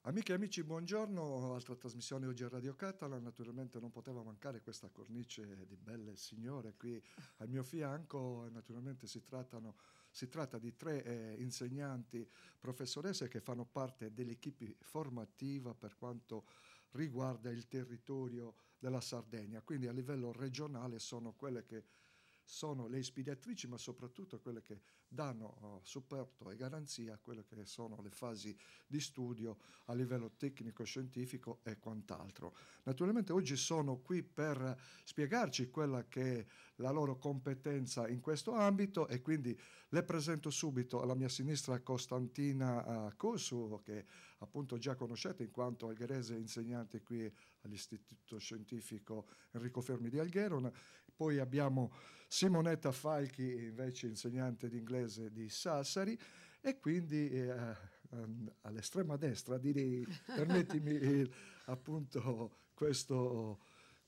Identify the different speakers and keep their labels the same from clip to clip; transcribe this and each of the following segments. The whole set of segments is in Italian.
Speaker 1: Amiche e amici, buongiorno, altra trasmissione oggi a Radio Catalan. Naturalmente non poteva mancare questa cornice di belle signore qui al mio fianco. Naturalmente si tratta di tre insegnanti professoresse che fanno parte dell'equipe formativa per quanto riguarda il territorio della Sardegna, quindi a livello regionale sono quelle che sono le ispiratrici, ma soprattutto quelle che danno supporto e garanzia a quelle che sono le fasi di studio a livello tecnico-scientifico e quant'altro. Naturalmente oggi sono qui per spiegarci quella che è la loro competenza in questo ambito e quindi le presento subito alla mia sinistra Costantina Cosu, che appunto già conoscete in quanto algherese insegnante qui all'Istituto Scientifico Enrico Fermi di Alghero. Poi abbiamo Simonetta Falchi, invece insegnante di inglese di Sassari, e quindi all'estrema destra direi, permettimi appunto questo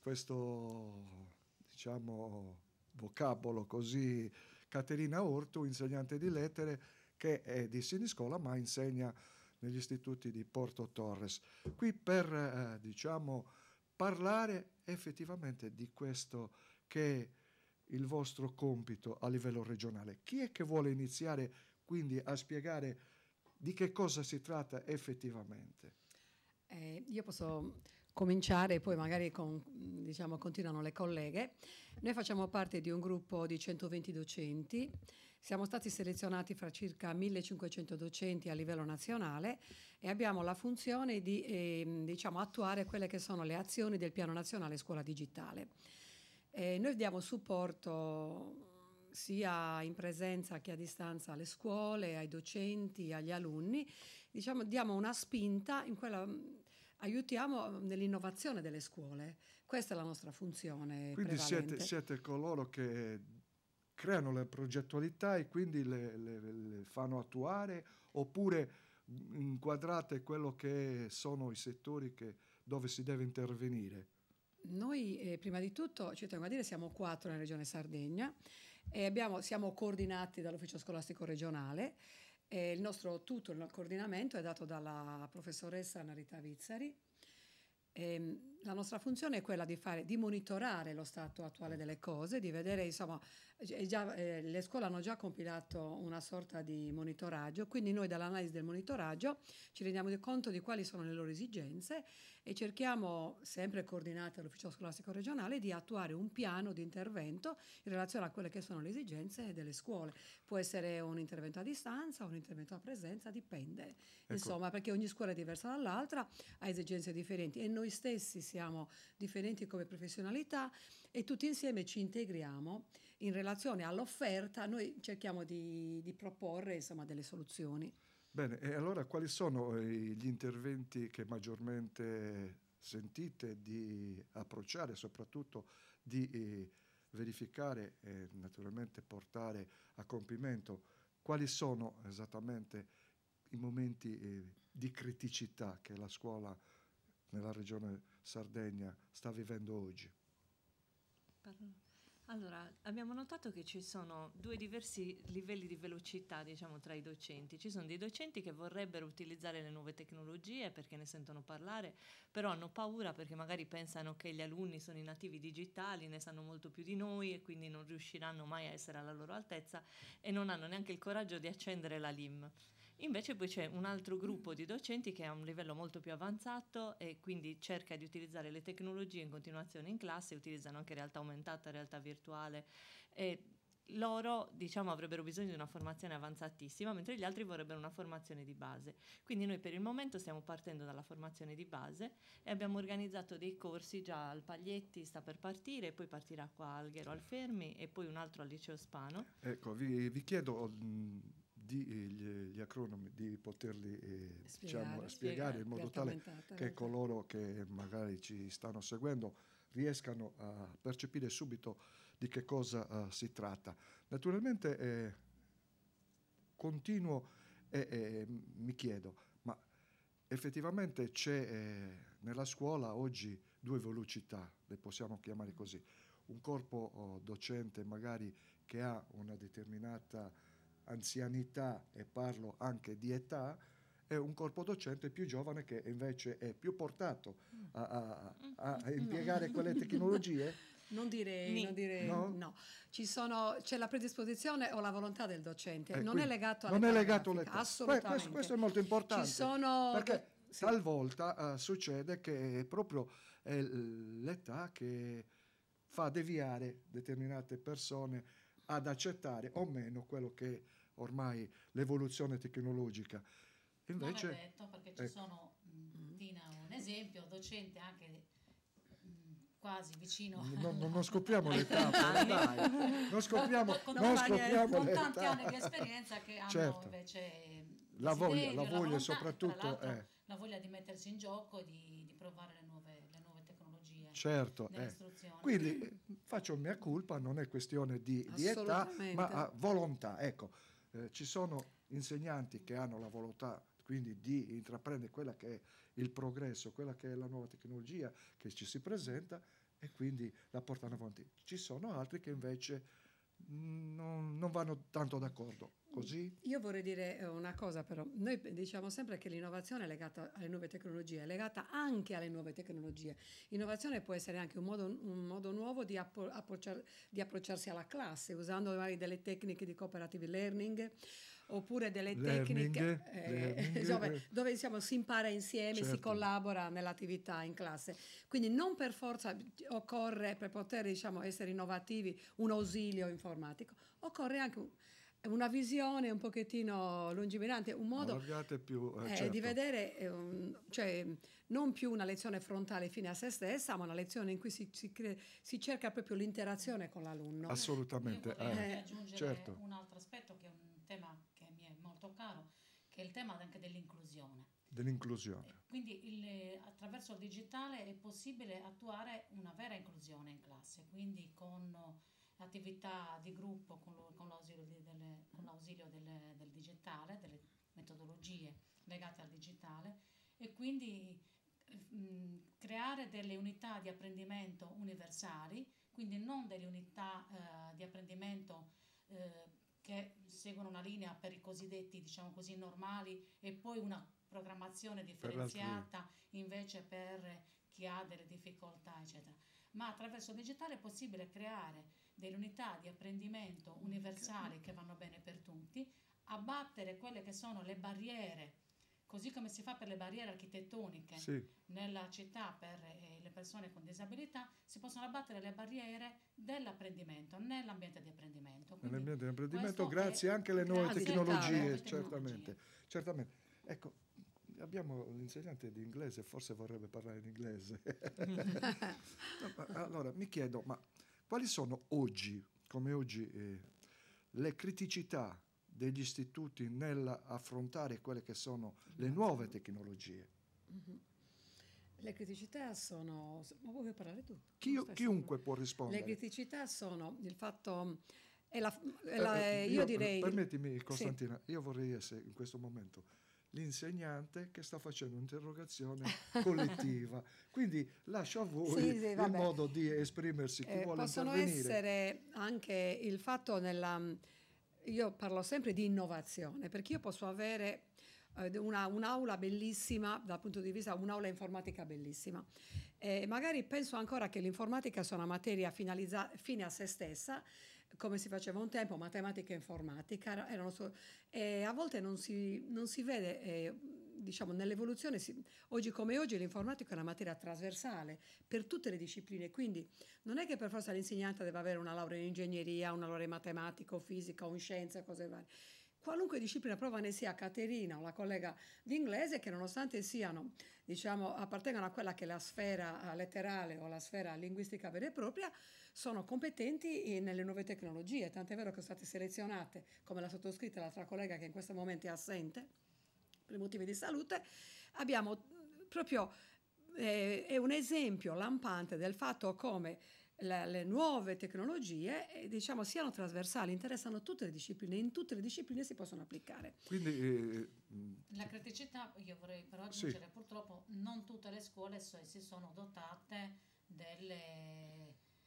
Speaker 1: diciamo vocabolo così, Caterina Ortu, insegnante di lettere che è di Siniscola ma insegna negli istituti di Porto Torres, qui per diciamo parlare effettivamente di questo che è il vostro compito a livello regionale. Chi è che vuole iniziare quindi a spiegare di che cosa si tratta effettivamente?
Speaker 2: Io posso cominciare, poi magari continuano le colleghe. Noi facciamo parte di un gruppo di 120 docenti, siamo stati selezionati fra circa 1500 docenti a livello nazionale e abbiamo la funzione di attuare quelle che sono le azioni del Piano Nazionale Scuola Digitale. Noi diamo supporto sia in presenza che a distanza alle scuole, ai docenti, agli alunni, diamo una spinta in quella, aiutiamo nell'innovazione delle scuole. Questa è la nostra funzione
Speaker 1: Quindi
Speaker 2: prevalente.
Speaker 1: siete coloro che creano le progettualità e quindi le fanno attuare, oppure inquadrate quello che sono i settori dove si deve intervenire?
Speaker 2: Noi prima di tutto, ci tengo a dire, siamo 4 nella regione Sardegna e siamo coordinati dall'ufficio scolastico regionale. Il nostro tutto il coordinamento è dato dalla professoressa Narita Vizzari. La nostra funzione è quella di monitorare lo stato attuale delle cose, di vedere, insomma, le scuole hanno già compilato una sorta di monitoraggio, quindi noi dall'analisi del monitoraggio ci rendiamo conto di quali sono le loro esigenze e cerchiamo, sempre coordinati dall'ufficio scolastico regionale, di attuare un piano di intervento in relazione a quelle che sono le esigenze delle scuole. Può essere un intervento a distanza o un intervento a presenza, dipende,
Speaker 1: Ecco.
Speaker 2: insomma, perché ogni scuola è diversa dall'altra, ha esigenze differenti e noi stessi siamo differenti come professionalità e tutti insieme ci integriamo in relazione all'offerta, noi cerchiamo di proporre, insomma, delle soluzioni.
Speaker 1: Bene, e allora quali sono gli interventi che maggiormente sentite di approcciare, soprattutto di verificare e naturalmente portare a compimento? Quali sono esattamente i momenti di criticità che la scuola nella regione Sardegna sta vivendo oggi?
Speaker 3: Allora, abbiamo notato che ci sono due diversi livelli di velocità, diciamo, tra i docenti. Ci sono dei docenti che vorrebbero utilizzare le nuove tecnologie perché ne sentono parlare, però hanno paura perché magari pensano che gli alunni sono i nativi digitali, ne sanno molto più di noi e quindi non riusciranno mai a essere alla loro altezza e non hanno neanche il coraggio di accendere la LIM. Invece poi c'è un altro gruppo di docenti che ha un livello molto più avanzato e quindi cerca di utilizzare le tecnologie in continuazione in classe, utilizzano anche realtà aumentata, realtà virtuale e loro, diciamo, avrebbero bisogno di una formazione avanzatissima, mentre gli altri vorrebbero una formazione di base. Quindi noi per il momento stiamo partendo dalla formazione di base e abbiamo organizzato dei corsi già al Paglietti, sta per partire, e poi partirà qua al Alghero al Fermi e poi un altro al Liceo Spano.
Speaker 1: Ecco, vi chiedo gli acronimi di poterli spiegare in modo tale che coloro che magari ci stanno seguendo riescano a percepire subito di che cosa si tratta. Naturalmente continuo e mi chiedo, ma effettivamente c'è nella scuola oggi due velocità, le possiamo chiamare così, un corpo docente magari che ha una determinata anzianità e parlo anche di età e un corpo docente più giovane che invece è più portato a impiegare quelle tecnologie?
Speaker 2: Non direi no. C'è la predisposizione o la volontà del docente, non è legato
Speaker 1: non è legato
Speaker 2: all'età,
Speaker 1: all'età.
Speaker 2: assolutamente.
Speaker 1: Questo è molto importante.
Speaker 2: Ci sono
Speaker 1: perché
Speaker 2: sì.
Speaker 1: talvolta succede che è proprio l'età che fa deviare determinate persone ad accettare o meno quello che è ormai l'evoluzione tecnologica. Invece,
Speaker 4: non è detto, perché ci sono, Tina, un esempio, docente anche quasi vicino
Speaker 1: non scopriamo l'età, dai, non scopriamo
Speaker 4: con
Speaker 1: l'età.
Speaker 4: tanti anni di esperienza che hanno invece
Speaker 1: la voglia
Speaker 4: volontà,
Speaker 1: e soprattutto
Speaker 4: la voglia di mettersi in gioco e di provare le nuove tecnologie
Speaker 1: certo,
Speaker 4: nell'istruzione.
Speaker 1: Quindi faccio mia colpa, non è questione di età, ma volontà. Ecco, ci sono insegnanti che hanno la volontà quindi di intraprendere quella che è il progresso, quella che è la nuova tecnologia che ci si presenta e quindi la portano avanti. Ci sono altri che invece non vanno tanto d'accordo. Così?
Speaker 2: Io vorrei dire una cosa però, noi diciamo sempre che l'innovazione è legata alle nuove tecnologie, è legata anche alle nuove tecnologie. Innovazione può essere anche un modo nuovo di approcciarsi alla classe, usando magari delle tecniche di cooperative learning, oppure delle tecniche insomma, dove si impara insieme, certo. Si collabora nell'attività in classe. Quindi non per forza occorre, per poter essere innovativi, un ausilio informatico, occorre anche una visione un pochettino lungimirante, un modo
Speaker 1: certo.
Speaker 2: di vedere, cioè non più una lezione frontale fine a se stessa, ma una lezione in cui si cerca proprio l'interazione con l'alunno.
Speaker 1: Assolutamente.
Speaker 4: Io vorrei aggiungere
Speaker 1: certo.
Speaker 4: un altro aspetto che è un tema che mi è molto caro, che è il tema anche dell'inclusione. Quindi attraverso il digitale è possibile attuare una vera inclusione in classe, quindi con attività di gruppo con l'ausilio del digitale, delle metodologie legate al digitale e quindi creare delle unità di apprendimento universali, quindi non delle unità di apprendimento che seguono una linea per i cosiddetti, diciamo così, normali e poi una programmazione differenziata invece per chi ha delle difficoltà, eccetera. Ma attraverso il digitale è possibile creare delle unità di apprendimento universali che vanno bene per tutti, abbattere quelle che sono le barriere, così come si fa per le barriere architettoniche nella città per le persone con disabilità, si possono abbattere le barriere dell'apprendimento nell'ambiente di apprendimento.
Speaker 1: Nell'ambiente di apprendimento grazie anche alle nuove tecnologie, certamente. Ecco, abbiamo l'insegnante di inglese, forse vorrebbe parlare in inglese. Allora, mi chiedo, ma quali sono oggi, le criticità degli istituti nell'affrontare quelle che sono le nuove tecnologie?
Speaker 2: Le criticità sono... Ma vuoi parlare tu?
Speaker 1: Chiunque può rispondere.
Speaker 2: Le criticità sono il fatto... io direi...
Speaker 1: Permettimi, Costantina, io vorrei essere in questo momento l'insegnante che sta facendo un'interrogazione collettiva, quindi lascio a voi il modo di esprimersi. Chi vuole
Speaker 2: possono
Speaker 1: intervenire?
Speaker 2: Essere anche il fatto io parlo sempre di innovazione, perché io posso avere un'aula bellissima dal punto di vista, un'aula informatica bellissima. Magari penso ancora che l'informatica sia una materia fine a se stessa, come si faceva un tempo, matematica e informatica, a volte non si vede, diciamo, nell'evoluzione, oggi come oggi l'informatica è una materia trasversale per tutte le discipline, quindi non è che per forza l'insegnante deve avere una laurea in ingegneria, una laurea in matematica o fisica o in scienze, cose varie. Qualunque disciplina, prova ne sia Caterina o la collega di inglese, che nonostante siano, diciamo, appartengano a quella che è la sfera letterale o la sfera linguistica vera e propria, sono competenti nelle nuove tecnologie, tant'è vero che sono state selezionate, come la sottoscritta e l'altra collega che in questo momento è assente per motivi di salute. Abbiamo proprio è un esempio lampante del fatto come le nuove tecnologie diciamo siano trasversali, interessano tutte le discipline, in tutte le discipline si possono applicare.
Speaker 1: Quindi
Speaker 4: la criticità, io vorrei però aggiungere, purtroppo non tutte le scuole si sono dotate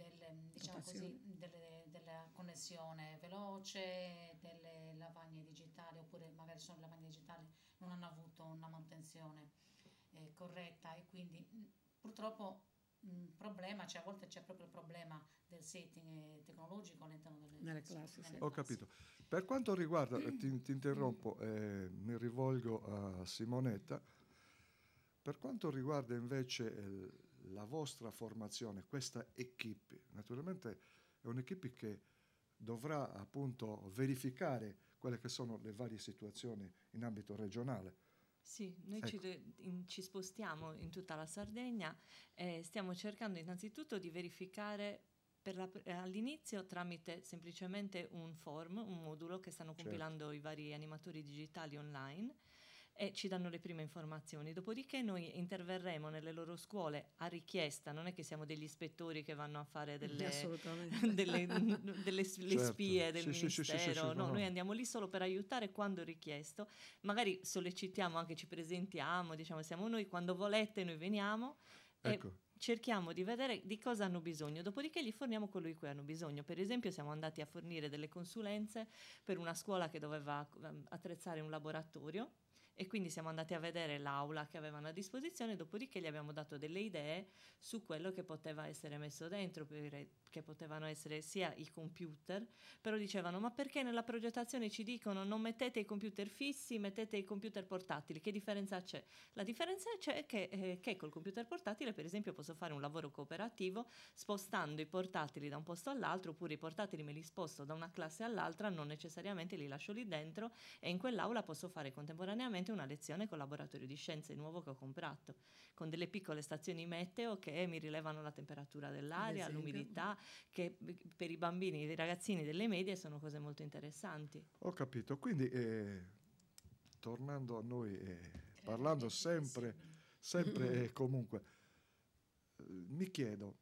Speaker 4: diciamo così, della connessione veloce, delle lavagne digitali, oppure magari sono lavagne digitali non hanno avuto una manutenzione corretta, e quindi purtroppo problema, cioè a volte c'è proprio il problema del setting tecnologico all'interno
Speaker 2: Nelle classi, sì.
Speaker 1: Ho capito. Per quanto riguarda, ti interrompo e mi rivolgo a Simonetta, per quanto riguarda invece la vostra formazione, questa equipe, naturalmente è un'equipe che dovrà appunto verificare quelle che sono le varie situazioni in ambito regionale.
Speaker 3: Sì, noi
Speaker 1: Ecco.
Speaker 3: ci spostiamo in tutta la Sardegna e stiamo cercando innanzitutto di verificare all'inizio tramite semplicemente un form, un modulo che stanno compilando i vari animatori digitali online, e ci danno le prime informazioni. Dopodiché noi interverremo nelle loro scuole a richiesta, non è che siamo degli ispettori che vanno a fare
Speaker 2: Assolutamente.
Speaker 3: le spie del ministero, no,
Speaker 1: no.
Speaker 3: noi andiamo lì solo per aiutare quando richiesto, magari sollecitiamo anche, ci presentiamo, diciamo siamo noi, quando volete noi veniamo e
Speaker 1: Ecco.
Speaker 3: cerchiamo di vedere di cosa hanno bisogno, dopodiché gli forniamo quello di cui hanno bisogno. Per esempio siamo andati a fornire delle consulenze per una scuola che doveva attrezzare un laboratorio, e quindi siamo andati a vedere l'aula che avevano a disposizione, dopodiché gli abbiamo dato delle idee su quello che poteva essere messo dentro, che potevano essere sia i computer, però dicevano: ma perché nella progettazione ci dicono non mettete i computer fissi, mettete i computer portatili, che differenza c'è? La differenza c'è che col computer portatile, per esempio, posso fare un lavoro cooperativo spostando i portatili da un posto all'altro, oppure i portatili me li sposto da una classe all'altra, non necessariamente li lascio lì dentro, e in quell'aula posso fare contemporaneamente una lezione con laboratorio di scienze nuovo che ho comprato, con delle piccole stazioni meteo che mi rilevano la temperatura dell'aria, l'umidità, che per i bambini, i ragazzini delle medie sono cose molto interessanti.
Speaker 1: Ho capito, quindi tornando a noi, parlando sempre e comunque, mi chiedo,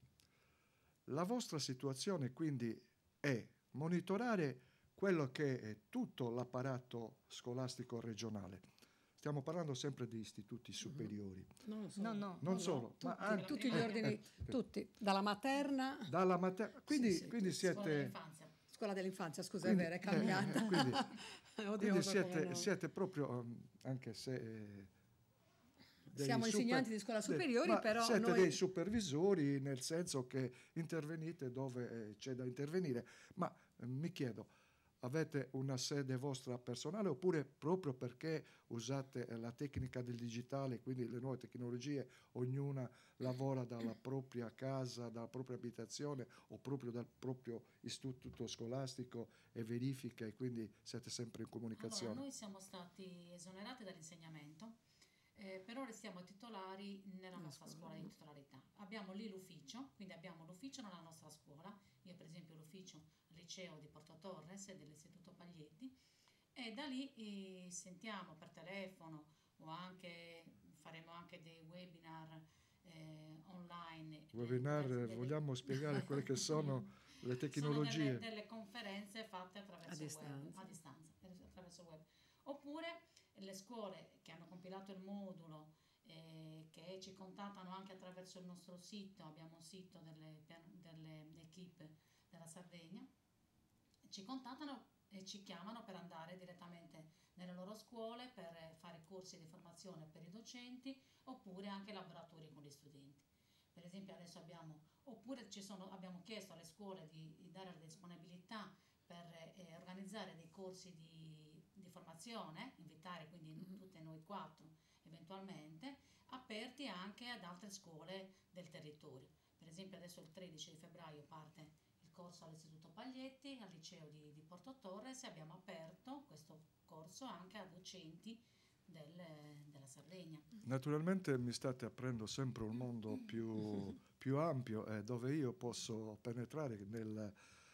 Speaker 1: la vostra situazione quindi è monitorare quello che è tutto l'apparato scolastico regionale. Stiamo parlando sempre di istituti superiori.
Speaker 2: Non
Speaker 1: solo,
Speaker 2: tutti,
Speaker 1: ma anche
Speaker 2: tutti gli ordini, tutti, dalla materna.
Speaker 1: Quindi siete...
Speaker 2: Scuola dell'infanzia, scusa,
Speaker 1: Quindi,
Speaker 2: è vero, è cambiata.
Speaker 1: quindi siete proprio, anche se...
Speaker 2: siamo insegnanti di scuola superiori, però
Speaker 1: siete dei supervisori, nel senso che intervenite dove c'è da intervenire. Ma mi chiedo, avete una sede vostra personale, oppure proprio perché usate la tecnica del digitale, quindi le nuove tecnologie, ognuna lavora dalla propria casa, dalla propria abitazione o proprio dal proprio istituto scolastico e verifica, e quindi siete sempre in comunicazione?
Speaker 4: Allora, noi siamo stati esonerati dall'insegnamento, però restiamo titolari nella nostra scuola di titolarità. Abbiamo lì l'ufficio, quindi abbiamo l'ufficio nella nostra scuola. Io per esempio l'ufficio al liceo di Porto Torres e dell'Istituto Paglietti, e da lì sentiamo per telefono, o anche faremo anche dei webinar online.
Speaker 1: Vogliamo spiegare quelle che sono le tecnologie?
Speaker 4: Sono delle conferenze fatte attraverso il web, a distanza, attraverso il web. Oppure le scuole che hanno compilato il modulo, che ci contattano anche attraverso il nostro sito, abbiamo un sito delle equip della Sardegna, ci contattano e ci chiamano per andare direttamente nelle loro scuole per fare corsi di formazione per i docenti, oppure anche laboratori con gli studenti. Per esempio adesso abbiamo chiesto alle scuole di dare la disponibilità per organizzare dei corsi di formazione, invitare quindi tutte noi 4 eventualmente, aperti anche ad altre scuole del territorio. Per esempio adesso il 13 di febbraio parte il corso all'Istituto Paglietti, al liceo di Porto Torres, e abbiamo aperto questo corso anche a docenti della Sardegna.
Speaker 1: Naturalmente mi state aprendo sempre un mondo più ampio, dove io posso penetrare nel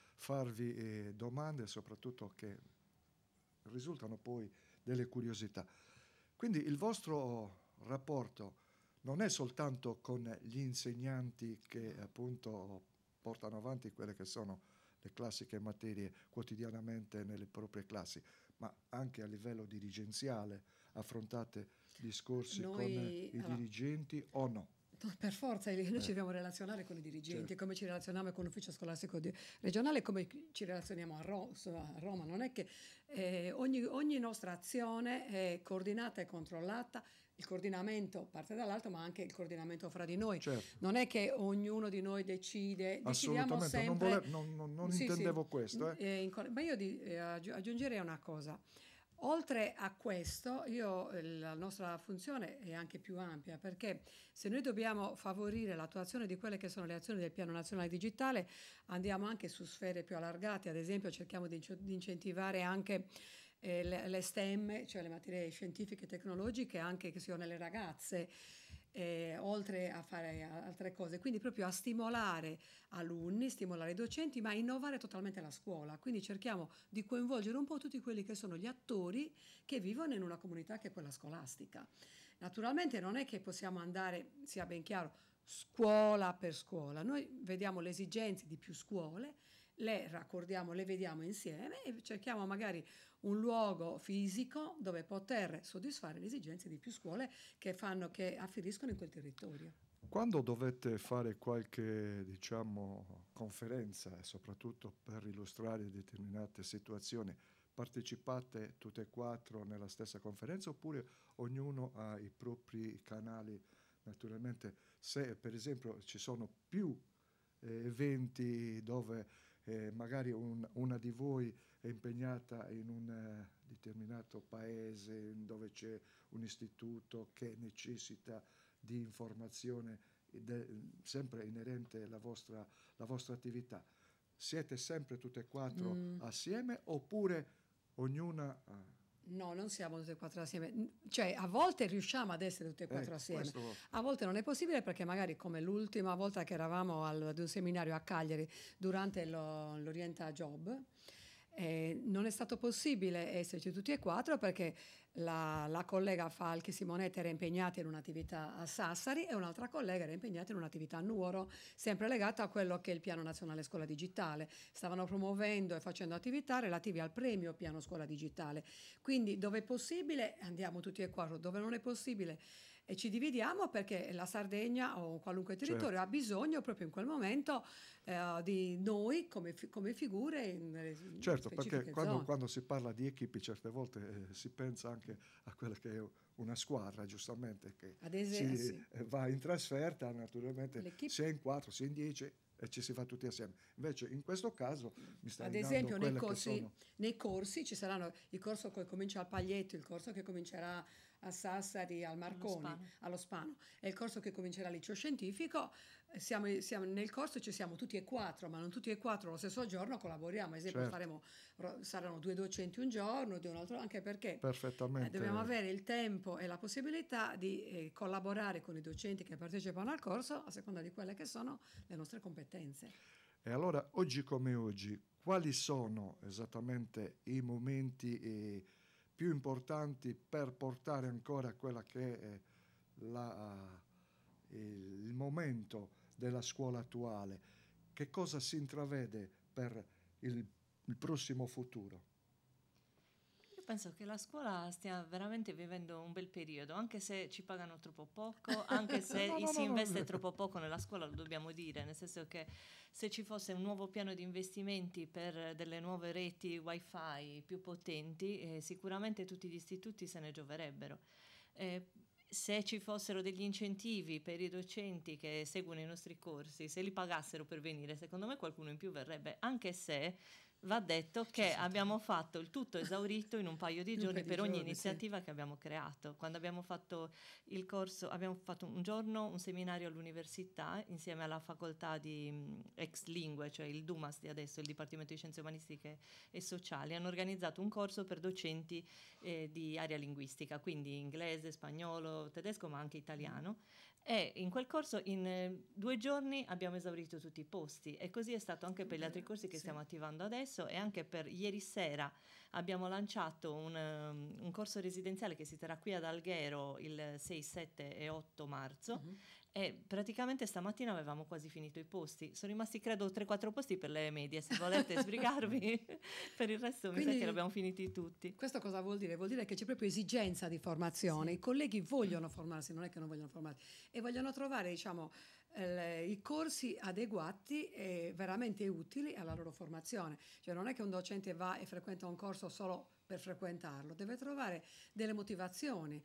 Speaker 1: farvi domande, soprattutto che risultano poi delle curiosità. Quindi il vostro rapporto non è soltanto con gli insegnanti che appunto portano avanti quelle che sono le classiche materie quotidianamente nelle proprie classi, ma anche a livello dirigenziale affrontate discorsi con i dirigenti o no?
Speaker 2: No, per forza, noi ci dobbiamo relazionare con i dirigenti, come ci relazioniamo con l'ufficio scolastico regionale, come ci relazioniamo a Roma. Non è che ogni nostra azione è coordinata e controllata. Il coordinamento parte dall'alto, ma anche il coordinamento fra di noi.
Speaker 1: Certo.
Speaker 2: Non è che ognuno di noi decidiamo
Speaker 1: Assolutamente,
Speaker 2: sempre.
Speaker 1: non
Speaker 2: Sì,
Speaker 1: intendevo
Speaker 2: sì.
Speaker 1: questo.
Speaker 2: Ma io aggiungerei una cosa. Oltre a questo, la nostra funzione è anche più ampia, perché se noi dobbiamo favorire l'attuazione di quelle che sono le azioni del Piano Nazionale Digitale, andiamo anche su sfere più allargate. Ad esempio, cerchiamo di incentivare anche le STEM, cioè le materie scientifiche e tecnologiche, anche che siano nelle ragazze, oltre a fare altre cose. Quindi proprio a stimolare alunni, stimolare i docenti, ma innovare totalmente la scuola. Quindi cerchiamo di coinvolgere un po' tutti quelli che sono gli attori che vivono in una comunità che è quella scolastica. Naturalmente non è che possiamo andare, sia ben chiaro, scuola per scuola. Noi vediamo le esigenze di più scuole, le raccordiamo, le vediamo insieme e cerchiamo magari un luogo fisico dove poter soddisfare le esigenze di più scuole che afferiscono in quel territorio.
Speaker 1: Quando dovete fare qualche, diciamo, conferenza, soprattutto per illustrare determinate situazioni, partecipate tutte e quattro nella stessa conferenza oppure ognuno ha i propri canali? Naturalmente, se per esempio ci sono più eventi dove magari una di voi è impegnata in un determinato paese dove c'è un istituto che necessita di informazione sempre inerente alla vostra attività. Siete sempre tutte e quattro assieme oppure ognuna...
Speaker 2: No, non siamo tutte e quattro assieme. Cioè, a volte riusciamo ad essere tutte e quattro assieme. A volte non è possibile perché magari come l'ultima volta che eravamo ad un seminario a Cagliari durante l'Orienta Job, non è stato possibile esserci tutti e quattro perché la collega Falchi Simonetta era impegnata in un'attività a Sassari e un'altra collega era impegnata in un'attività a Nuoro, sempre legata a quello che è il Piano Nazionale Scuola Digitale. Stavano promuovendo e facendo attività relative al premio Piano Scuola Digitale. Quindi dove è possibile andiamo tutti e quattro, dove non è possibile e ci dividiamo perché la Sardegna o qualunque territorio ha bisogno proprio in quel momento di noi come figure in
Speaker 1: certo, perché
Speaker 2: zone.
Speaker 1: quando si parla di equipe certe volte si pensa anche a quella che è una squadra, giustamente, che va in trasferta, naturalmente si è in 4, si è in 10 e ci si fa tutti assieme. Invece in questo caso mi stai dando
Speaker 2: esempio
Speaker 1: quelle
Speaker 2: nei corsi ci saranno il corso che comincia al Paglietto, il corso che comincerà a Sassari, al Marconi, allo Spano e il corso che comincerà al liceo scientifico. Siamo nel corso, ci siamo tutti e quattro, ma non tutti e quattro lo stesso giorno collaboriamo. Ad esempio saranno 2 docenti un giorno, 2 un altro, anche perché dobbiamo avere il tempo e la possibilità di collaborare con i docenti che partecipano al corso a seconda di quelle che sono le nostre competenze.
Speaker 1: E allora, oggi come oggi, quali sono esattamente i momenti più importanti per portare ancora quella che è il momento della scuola attuale? Che cosa si intravede per il prossimo futuro?
Speaker 3: Io penso che la scuola stia veramente vivendo un bel periodo, anche se ci pagano troppo poco, anche se si investe troppo poco nella scuola, lo dobbiamo dire, nel senso che se ci fosse un nuovo piano di investimenti per delle nuove reti wifi più potenti, sicuramente tutti gli istituti se ne gioverebbero. Se ci fossero degli incentivi per i docenti che seguono i nostri corsi, se li pagassero per venire, secondo me qualcuno in più verrebbe, anche se va detto che abbiamo fatto il tutto esaurito in un paio di giorni per ogni iniziativa che abbiamo creato. Quando abbiamo fatto il corso, abbiamo fatto un giorno un seminario all'università insieme alla facoltà di ex lingue, cioè il DUMAS di adesso, il Dipartimento di Scienze Umanistiche e Sociali, hanno organizzato un corso per docenti di area linguistica, quindi inglese, spagnolo, tedesco, ma anche italiano. E in quel corso in 2 giorni abbiamo esaurito tutti i posti e così è stato anche per gli altri corsi che stiamo attivando adesso e anche per ieri sera abbiamo lanciato un corso residenziale che si terrà qui ad Alghero il 6, 7 e 8 marzo E praticamente stamattina avevamo quasi finito i posti. Sono rimasti credo 3-4 posti per le medie, se volete sbrigarvi. Per il resto mi sa
Speaker 2: Quindi,
Speaker 3: che li abbiamo finiti tutti.
Speaker 2: questo cosa vuol dire? Vuol dire che c'è proprio esigenza di formazione.
Speaker 4: Sì.
Speaker 2: I colleghi vogliono formarsi, non è che non vogliono formarsi, e vogliono trovare, diciamo, i corsi adeguati e veramente utili alla loro formazione. Cioè non è che un docente va e frequenta un corso solo per frequentarlo, deve trovare delle motivazioni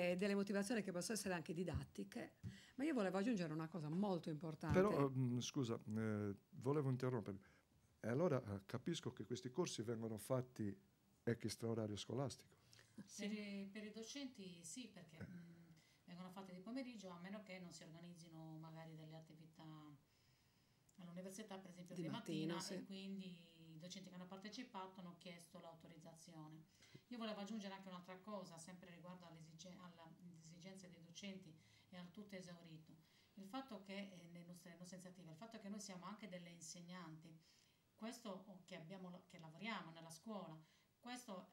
Speaker 2: che possono essere anche didattiche. Ma io volevo aggiungere una cosa molto importante.
Speaker 1: Però, scusa, volevo interrompere. E allora capisco che questi corsi vengono fatti extra orario scolastico.
Speaker 4: Per i docenti sì, perché vengono fatte di pomeriggio, a meno che non si organizzino magari delle attività all'università, per esempio
Speaker 2: Di
Speaker 4: di mattina,
Speaker 2: mattina, sì.
Speaker 4: e quindi i docenti che hanno partecipato hanno chiesto l'autorizzazione. Io volevo aggiungere anche un'altra cosa, sempre riguardo alle esigenze dei docenti e al tutto esaurito. Il fatto che nelle nostre iniziative, il fatto che noi siamo anche delle insegnanti, questo che lavoriamo nella scuola, questo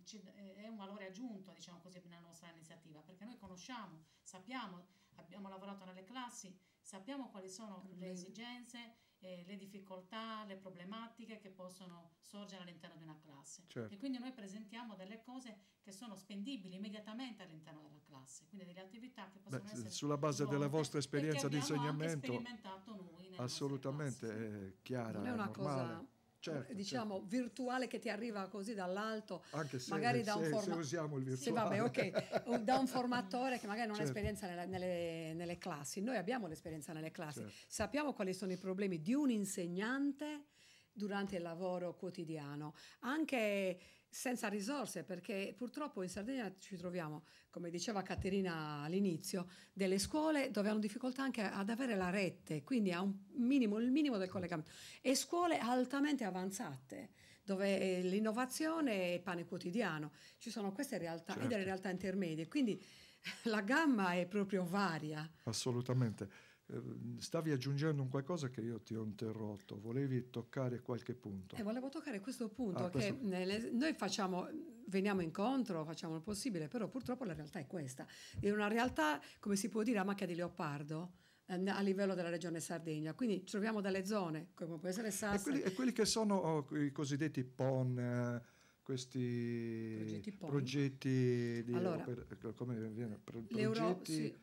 Speaker 4: è un valore aggiunto, diciamo così, nella nostra iniziativa, perché noi conosciamo, sappiamo, abbiamo lavorato nelle classi, sappiamo quali sono le esigenze, le difficoltà, le problematiche che possono sorgere all'interno di una classe.
Speaker 1: Certo.
Speaker 4: E quindi noi presentiamo delle cose che sono spendibili immediatamente all'interno della classe, quindi delle attività che possono essere
Speaker 1: Sulla base della
Speaker 4: svolte
Speaker 1: vostra esperienza
Speaker 4: e
Speaker 1: di
Speaker 4: che abbiamo anche
Speaker 1: insegnamento,
Speaker 4: sperimentato noi nelle
Speaker 1: assolutamente
Speaker 4: nostre classi,
Speaker 1: è chiara,
Speaker 2: Non è
Speaker 1: è
Speaker 2: una
Speaker 1: normale.
Speaker 2: cosa,
Speaker 1: Certo,
Speaker 2: diciamo,
Speaker 1: certo.
Speaker 2: virtuale che ti arriva così dall'alto,
Speaker 1: Anche
Speaker 2: magari da un
Speaker 1: se usiamo il
Speaker 2: Sì,
Speaker 1: virtuale.
Speaker 2: vabbè, ok, o da un formatore che magari non ha
Speaker 1: Certo.
Speaker 2: esperienza nelle classi. Noi abbiamo l'esperienza nelle classi,
Speaker 1: Certo.
Speaker 2: sappiamo quali sono i problemi di un insegnante durante il lavoro quotidiano, anche senza risorse, perché purtroppo in Sardegna ci troviamo, come diceva Caterina all'inizio, delle scuole dove hanno difficoltà anche ad avere la rete, quindi a il minimo del collegamento, e scuole altamente avanzate dove l'innovazione è pane quotidiano. Ci sono queste realtà e
Speaker 1: Certo.
Speaker 2: delle realtà intermedie, quindi la gamma è proprio varia.
Speaker 1: Assolutamente. Stavi aggiungendo un qualcosa che io ti ho interrotto, volevi toccare qualche punto.
Speaker 2: E volevo toccare questo punto,
Speaker 1: questo-
Speaker 2: che noi veniamo incontro, facciamo il possibile, però purtroppo la realtà è questa. È una realtà, come si può dire, a macchia di leopardo a livello della regione Sardegna. Quindi troviamo delle zone, come può essere Sassari,
Speaker 1: E quelli che sono i cosiddetti PON, questi
Speaker 2: Progetti PON.
Speaker 1: progetti di
Speaker 2: Allora,
Speaker 1: come viene?
Speaker 2: sì,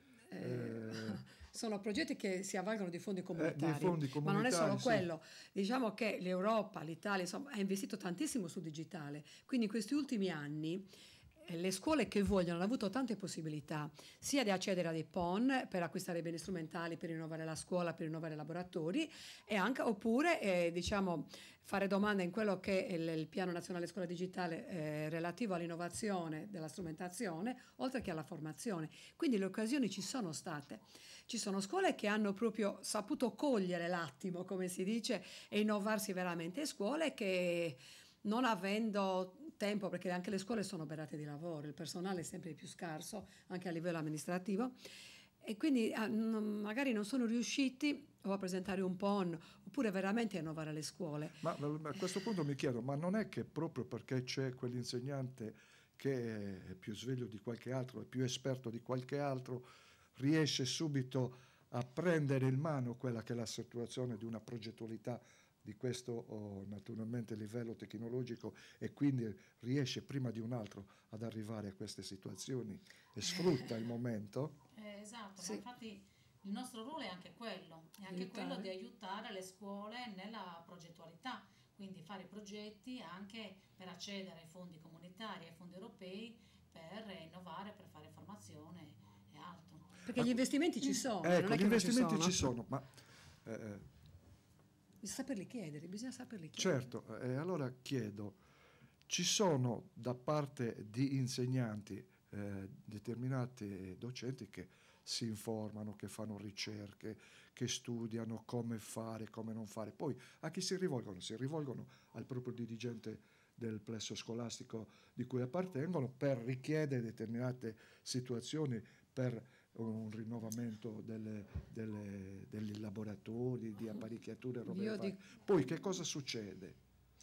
Speaker 2: sono progetti che si avvalgono di fondi
Speaker 1: di
Speaker 2: comunitari,
Speaker 1: fondi
Speaker 2: ma non è solo
Speaker 1: comunitari, sì.
Speaker 2: quello. Diciamo che l'Europa, l'Italia, insomma, ha investito tantissimo sul digitale, quindi in questi ultimi anni le scuole che vogliono hanno avuto tante possibilità, sia di accedere a dei PON per acquistare beni strumentali, per rinnovare la scuola, per rinnovare i laboratori, e anche, oppure diciamo, fare domanda in quello che è il Piano Nazionale Scuola Digitale relativo all'innovazione della strumentazione, oltre che alla formazione. Quindi le occasioni ci sono state. Ci sono scuole che hanno proprio saputo cogliere l'attimo, come si dice, e innovarsi veramente, e scuole che, non avendo tempo, perché anche le scuole sono berate di lavoro, il personale è sempre più scarso, anche a livello amministrativo, e quindi magari non sono riusciti o a presentare un PON oppure veramente a innovare le scuole.
Speaker 1: Ma a questo punto mi chiedo, ma non è che proprio perché c'è quell'insegnante che è più sveglio di qualche altro, è più esperto di qualche altro, riesce subito a prendere in mano quella che è la situazione di una progettualità di questo naturalmente livello tecnologico, e quindi riesce prima di un altro ad arrivare a queste situazioni e sfrutta il momento?
Speaker 4: Esatto,
Speaker 2: Sì.
Speaker 4: ma infatti il nostro ruolo è anche quello di aiutare le scuole nella progettualità, quindi fare progetti anche per accedere ai fondi comunitari, ai fondi europei, per innovare, per fare formazione e altro.
Speaker 2: Perché gli investimenti ci sono,
Speaker 1: Ecco,
Speaker 2: non è
Speaker 1: gli
Speaker 2: che
Speaker 1: investimenti
Speaker 2: non
Speaker 1: ci sono, ma
Speaker 2: bisogna saperli chiedere, bisogna saperli chiedere.
Speaker 1: certo, allora chiedo, ci sono da parte di insegnanti determinati docenti che si informano, che fanno ricerche, che studiano come fare, come non fare. Poi a chi si rivolgono? Si rivolgono al proprio dirigente del plesso scolastico di cui appartengono per richiedere determinate situazioni, per un rinnovamento degli laboratori, di apparecchiature e robe
Speaker 2: Io
Speaker 1: varie.
Speaker 2: dico,
Speaker 1: Poi che cosa succede?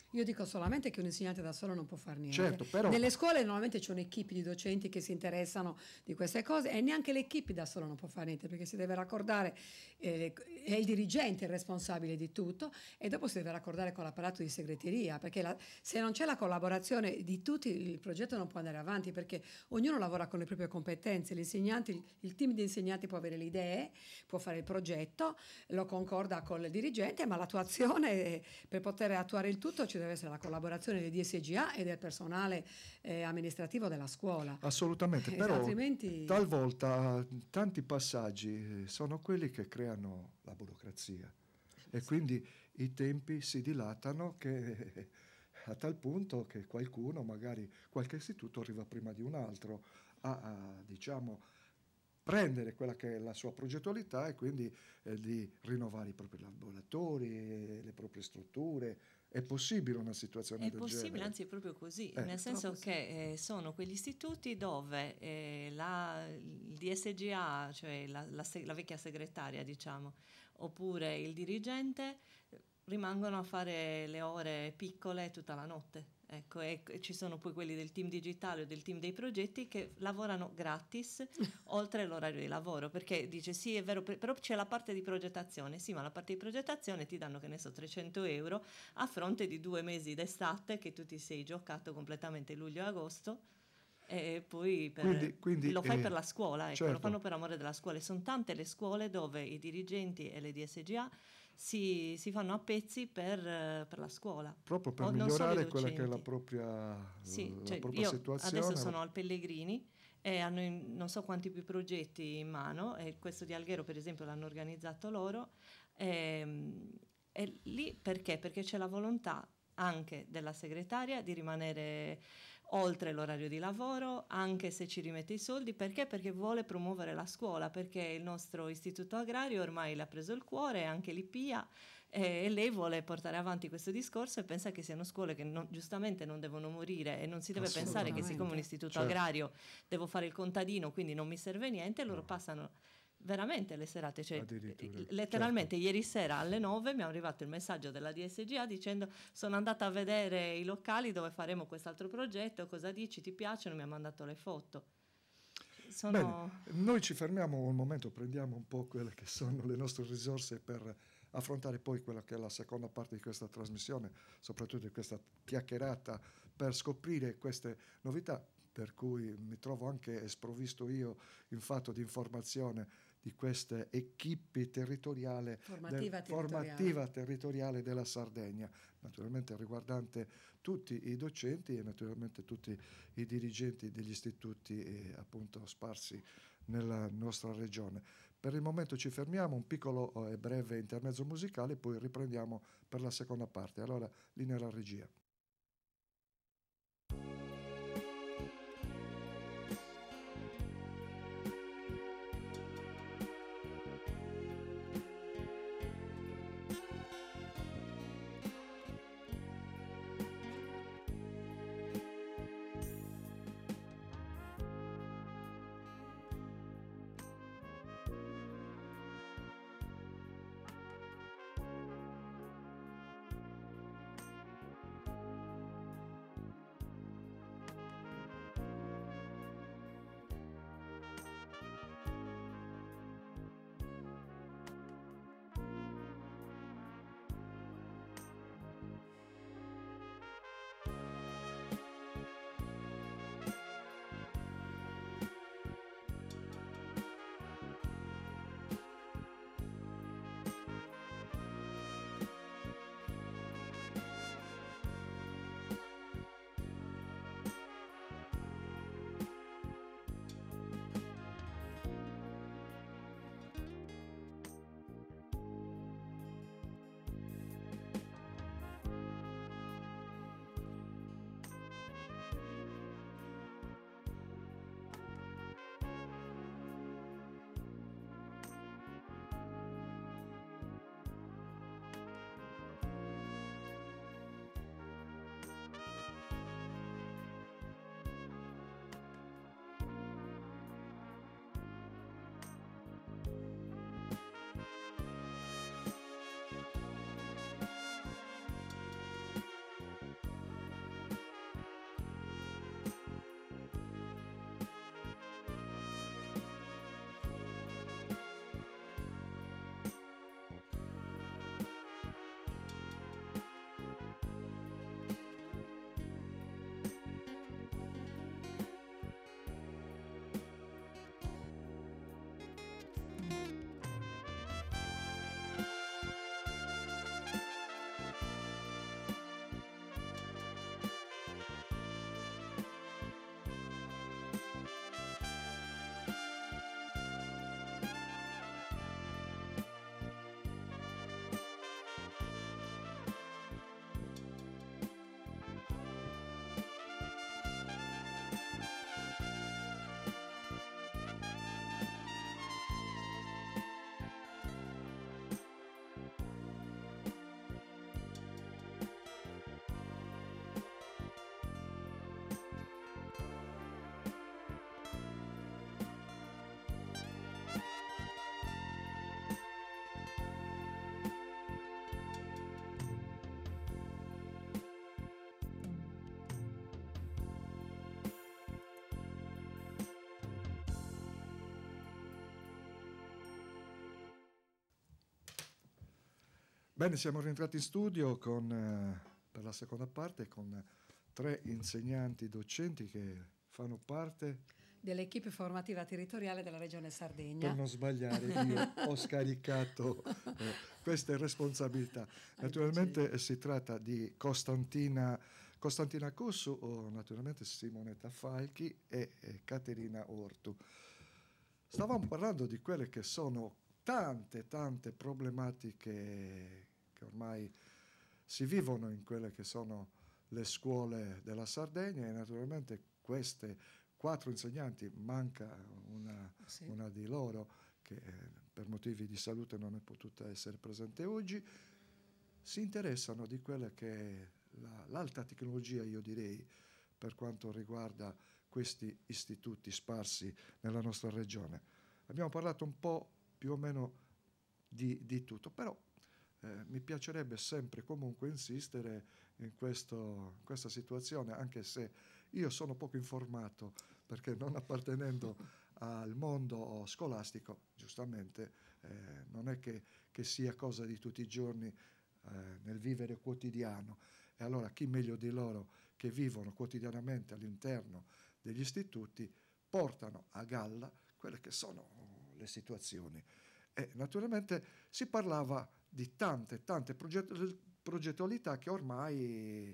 Speaker 2: Io dico solamente che un insegnante da solo non può fare niente.
Speaker 1: Certo, però
Speaker 2: Nelle scuole normalmente c'è un'equipe di docenti che si interessano di queste cose e neanche l'equipe da solo non può fare niente perché si deve raccordare, è il dirigente il responsabile di tutto e dopo si deve raccordare con l'apparato di segreteria perché se non c'è la collaborazione di tutti il progetto non può andare avanti perché ognuno lavora con le proprie competenze. L'insegnante, il team di insegnanti può avere le idee, può fare il progetto, lo concorda con il dirigente, ma l'attuazione, per poter attuare il tutto ci deve essere la collaborazione del DSGA e del personale amministrativo della scuola.
Speaker 1: assolutamente, però
Speaker 2: altrimenti
Speaker 1: talvolta tanti passaggi sono quelli che creano la burocrazia e quindi i tempi si dilatano che a tal punto che qualcuno, magari qualche istituto, arriva prima di un altro diciamo, prendere quella che è la sua progettualità e quindi di rinnovare i propri laboratori, le proprie strutture. È possibile una situazione
Speaker 3: È
Speaker 1: del
Speaker 3: possibile,
Speaker 1: genere?
Speaker 3: anzi è proprio così, nel senso che sono quegli istituti dove il DSGA, cioè la vecchia segretaria, diciamo, oppure il dirigente rimangono a fare le ore piccole tutta la notte. Ecco, e ci sono poi quelli del team digitale o del team dei progetti che lavorano gratis oltre l'orario di lavoro, perché dice sì è vero, però c'è la parte di progettazione, sì ma la parte di progettazione ti danno che ne so 300 euro a fronte di 2 mesi d'estate che tu ti sei giocato completamente luglio e agosto e poi
Speaker 1: Quindi,
Speaker 3: lo fai per la scuola, ecco,
Speaker 1: certo.
Speaker 3: lo fanno per amore della scuola e sono tante le scuole dove i dirigenti e le DSGA si fanno a pezzi per la scuola.
Speaker 1: Proprio per
Speaker 3: Non solo i
Speaker 1: migliorare quella che è la
Speaker 3: docenti.
Speaker 1: propria,
Speaker 3: Sì,
Speaker 1: la
Speaker 3: cioè
Speaker 1: propria
Speaker 3: io
Speaker 1: situazione.
Speaker 3: adesso sono al Pellegrini e hanno non so quanti più progetti in mano e questo di Alghero per esempio l'hanno organizzato loro e lì perché? Perché c'è la volontà anche della segretaria di rimanere oltre l'orario di lavoro, anche se ci rimette i soldi, perché? Perché vuole promuovere la scuola, perché il nostro istituto agrario ormai le ha preso il cuore, anche l'IPIA, e lei vuole portare avanti questo discorso e pensa che siano scuole che giustamente non devono morire e non si deve pensare che siccome un istituto
Speaker 1: Certo.
Speaker 3: agrario devo fare il contadino quindi non mi serve niente, loro passano veramente le serate, cioè
Speaker 1: Addirittura,
Speaker 3: letteralmente ieri sera alle 9 mi è arrivato il messaggio della DSGA dicendo sono andata a vedere i locali dove faremo quest'altro progetto, cosa dici, ti piacciono, mi ha mandato le foto.
Speaker 1: Bene, noi ci fermiamo un momento, prendiamo un po' quelle che sono le nostre risorse per affrontare poi quella che è la seconda parte di questa trasmissione, soprattutto di questa chiacchierata, per scoprire queste novità, per cui mi trovo anche sprovvisto io in fatto di informazione di queste equipe formativa territoriale della Sardegna, naturalmente riguardante tutti i docenti e naturalmente tutti i dirigenti degli istituti appunto sparsi nella nostra regione. Per il momento ci fermiamo, un piccolo e breve intermezzo musicale, poi riprendiamo per la seconda parte. Allora, linea alla regia. Bene, siamo rientrati in studio per la seconda parte con 3 insegnanti docenti che fanno parte.
Speaker 2: Dell'equipe formativa territoriale della Regione
Speaker 1: Per
Speaker 2: Sardegna.
Speaker 1: non sbagliare, io ho scaricato queste responsabilità. Naturalmente si tratta di Costantina Cossu, o naturalmente Simonetta Falchi e Caterina Ortu. Stavamo parlando di quelle che sono tante problematiche che ormai si vivono in quelle che sono le scuole della Sardegna, e naturalmente queste 4 insegnanti, manca una di loro che per motivi di salute non è potuta essere presente oggi, si interessano di quella che è l'alta tecnologia, io direi, per quanto riguarda questi istituti sparsi nella nostra regione. Abbiamo parlato un po' più o meno di tutto, però mi piacerebbe sempre comunque insistere in questa situazione, anche se io sono poco informato, perché non appartenendo al mondo scolastico, giustamente, non è che sia cosa di tutti i giorni nel vivere quotidiano. E allora chi meglio di loro, che vivono quotidianamente all'interno degli istituti, portano a galla quelle che sono le situazioni. E naturalmente si parlava di tante progettualità che ormai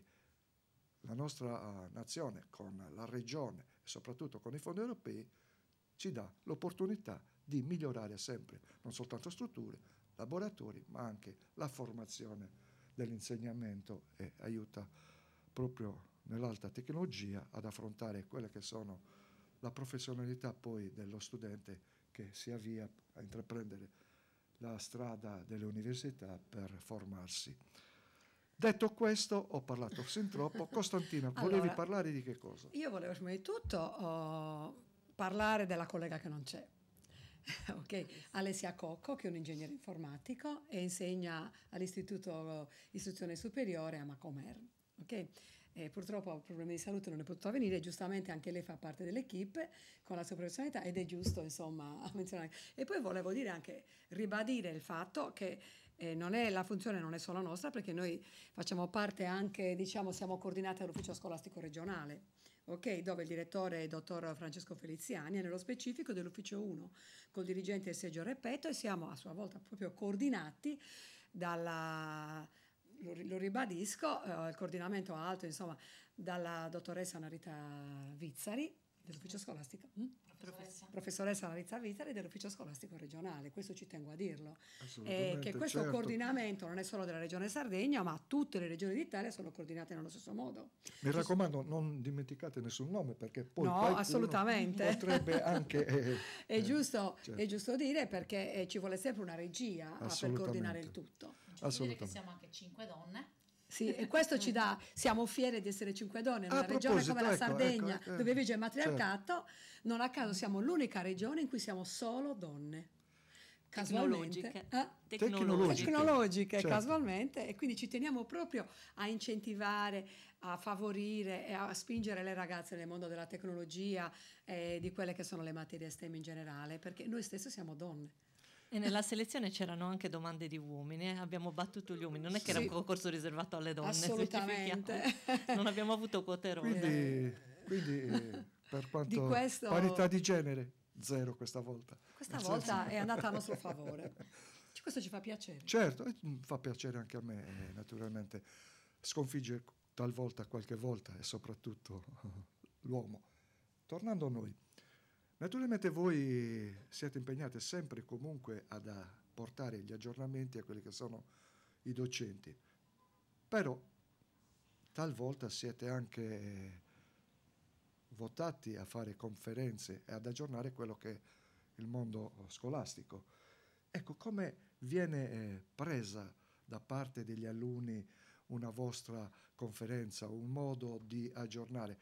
Speaker 1: la nostra nazione, con la regione e soprattutto con i fondi europei, ci dà l'opportunità di migliorare sempre, non soltanto strutture, laboratori, ma anche la formazione dell'insegnamento, e aiuta proprio nell'alta tecnologia ad affrontare quelle che sono la professionalità poi dello studente che si avvia a intraprendere la strada delle università per formarsi. Detto questo, ho parlato sin troppo. Costantina, volevi
Speaker 2: Allora,
Speaker 1: parlare di che cosa?
Speaker 2: Io volevo prima di tutto parlare della collega che non c'è. Ok, Alessia Cocco, che è un ingegnere informatico e insegna all'Istituto Istruzione Superiore a Macomer. Ok? Purtroppo ha problemi di salute, non è potuta venire, giustamente anche lei fa parte dell'equipe con la sua professionalità, ed è giusto insomma menzionare. E poi volevo dire anche, ribadire il fatto che la funzione non è solo nostra, perché noi facciamo parte anche, diciamo, siamo coordinati all'ufficio scolastico regionale, ok, dove il direttore è il dottor Francesco Feliziani, e nello specifico dell'ufficio 1 col dirigente Sergio Repetto, e siamo a sua volta proprio coordinati lo ribadisco, il coordinamento alto, insomma, dalla dottoressa Narita Vizzari dell'ufficio scolastico, professoressa Narita Vizzari dell'ufficio scolastico regionale. Questo ci tengo a dirlo, che questo
Speaker 1: certo.
Speaker 2: coordinamento non è solo della regione Sardegna, ma tutte le regioni d'Italia sono coordinate nello stesso modo.
Speaker 1: Mi raccomando, non dimenticate nessun nome, perché poi
Speaker 2: no, assolutamente
Speaker 1: potrebbe anche
Speaker 2: è giusto dire, perché ci vuole sempre una regia per coordinare il tutto.
Speaker 4: Dire che siamo anche 5 donne.
Speaker 2: Sì, e questo ci dà, siamo fieri di essere 5 donne in una regione come la Sardegna, dove vige il matriarcato. Certo. Non a caso siamo l'unica regione in cui siamo solo donne. Casualmente. Tecnologiche, certo. Casualmente, e quindi ci teniamo proprio a incentivare, a favorire e a spingere le ragazze nel mondo della tecnologia e di quelle che sono le materie STEM in generale, perché noi stessi siamo donne.
Speaker 3: E nella selezione c'erano anche domande di uomini, abbiamo battuto gli uomini, non è che era un concorso riservato alle donne.
Speaker 2: Assolutamente.
Speaker 3: Non abbiamo avuto quote
Speaker 1: rose. Quindi per quanto questo, parità di genere, 0 questa volta.
Speaker 2: Questa volta è andata a nostro favore. Questo ci fa piacere.
Speaker 1: Certo, fa piacere anche a me, naturalmente. Sconfiggere talvolta, qualche volta, e soprattutto l'uomo. Tornando a noi. Naturalmente voi siete impegnati sempre e comunque ad portare gli aggiornamenti a quelli che sono i docenti, però talvolta siete anche votati a fare conferenze e ad aggiornare quello che è il mondo scolastico. Ecco, come viene presa da parte degli alunni una vostra conferenza, un modo di aggiornare?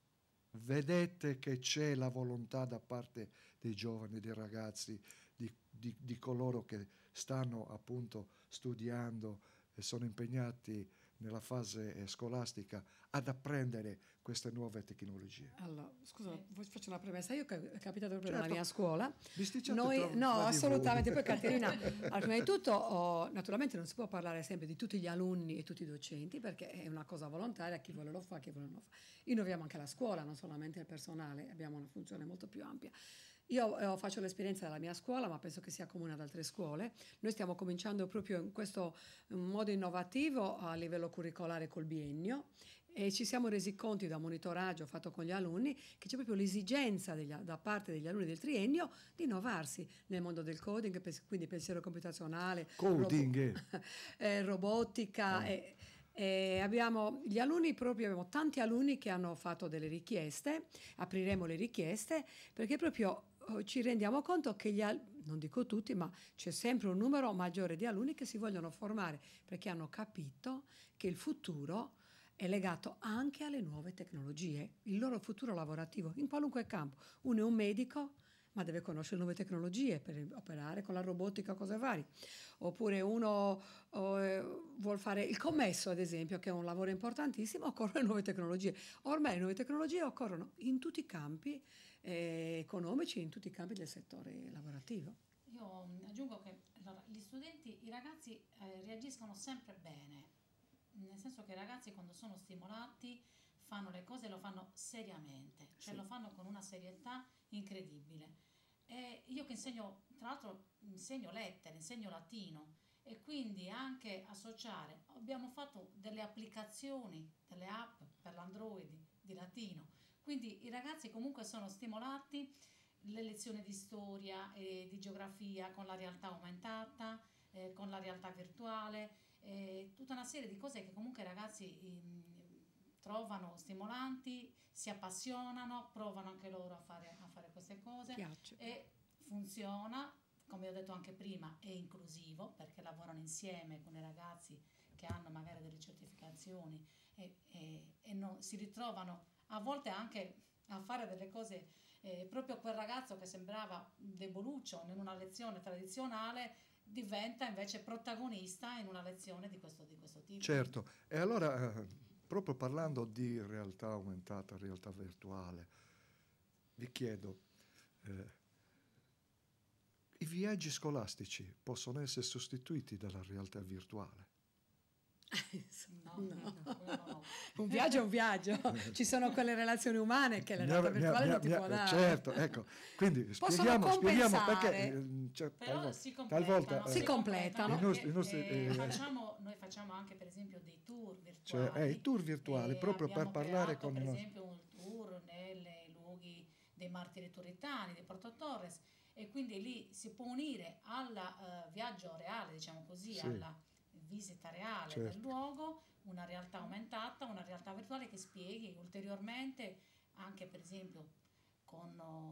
Speaker 1: Vedete che c'è la volontà da parte dei giovani, dei ragazzi, di coloro che stanno appunto studiando e sono impegnati nella fase scolastica ad apprendere queste nuove tecnologie?
Speaker 2: Allora, scusa, faccio una premessa. Io è capitato proprio
Speaker 1: Certo.
Speaker 2: nella mia scuola.
Speaker 1: Bisticciate
Speaker 2: Noi,
Speaker 1: tra-
Speaker 2: no,
Speaker 1: tra di
Speaker 2: assolutamente.
Speaker 1: voi.
Speaker 2: Poi Caterina, allora, prima di tutto, naturalmente non si può parlare sempre di tutti gli alunni e tutti i docenti, perché è una cosa volontaria, chi vuole lo fa, chi vuole non lo fa. Innoviamo anche la scuola, non solamente il personale, abbiamo una funzione molto più ampia. Io faccio l'esperienza della mia scuola, ma penso che sia comune ad altre scuole. Noi stiamo cominciando proprio in questo modo innovativo a livello curricolare col biennio, e ci siamo resi conto da monitoraggio fatto con gli alunni che c'è proprio l'esigenza da parte degli alunni del triennio di innovarsi nel mondo del coding, quindi pensiero computazionale,
Speaker 1: Coding.
Speaker 2: robotica. Abbiamo tanti alunni che hanno fatto delle richieste. Apriremo le richieste perché proprio ci rendiamo conto che non dico tutti, ma c'è sempre un numero maggiore di alunni che si vogliono formare perché hanno capito che il futuro è legato anche alle nuove tecnologie, il loro futuro lavorativo in qualunque campo. Uno è un medico, ma deve conoscere nuove tecnologie per operare con la robotica o cose varie. Oppure uno vuol fare il commesso, ad esempio, che è un lavoro importantissimo, occorrono nuove tecnologie. Ormai le nuove tecnologie occorrono in tutti i campi economici, in tutti i campi del settore lavorativo.
Speaker 4: Io aggiungo che allora, gli studenti, i ragazzi reagiscono sempre bene, nel senso che i ragazzi quando sono stimolati fanno le cose e lo fanno seriamente, cioè lo fanno con una serietà incredibile. E io che insegno, tra l'altro insegno lettere, insegno latino, e quindi anche associare, abbiamo fatto delle applicazioni, delle app per l'Android di latino, quindi i ragazzi comunque sono stimolati, le lezioni di storia e di geografia con la realtà aumentata, con la realtà virtuale, tutta una serie di cose che comunque i ragazzi trovano stimolanti, si appassionano, provano anche loro a fare queste cose.
Speaker 2: Piace.
Speaker 4: E funziona, come ho detto anche prima, è inclusivo perché lavorano insieme con i ragazzi che hanno magari delle certificazioni e si ritrovano a volte anche a fare delle cose, proprio quel ragazzo che sembrava deboluccio in una lezione tradizionale diventa invece protagonista in una lezione di questo tipo.
Speaker 1: Certo, e allora proprio parlando di realtà aumentata, realtà virtuale, vi chiedo, i viaggi scolastici possono essere sostituiti dalla realtà virtuale?
Speaker 4: No.
Speaker 2: Un viaggio è un viaggio, ci sono quelle relazioni umane che la realtà virtuale non ti può dare.
Speaker 1: Certo, ecco, quindi
Speaker 2: Possono
Speaker 1: spieghiamo
Speaker 2: compensare.
Speaker 1: perché
Speaker 4: Però
Speaker 1: talvolta
Speaker 2: si completano.
Speaker 4: Noi facciamo anche per esempio dei tour virtuali,
Speaker 1: i tour virtuali proprio per parlare con
Speaker 4: per esempio un tour nei luoghi dei martiri turitani di Porto Torres, e quindi lì si può unire al viaggio reale, diciamo così,
Speaker 1: sì,
Speaker 4: alla visita reale
Speaker 1: certo,
Speaker 4: del luogo, una realtà aumentata, una realtà virtuale che spieghi ulteriormente anche per esempio con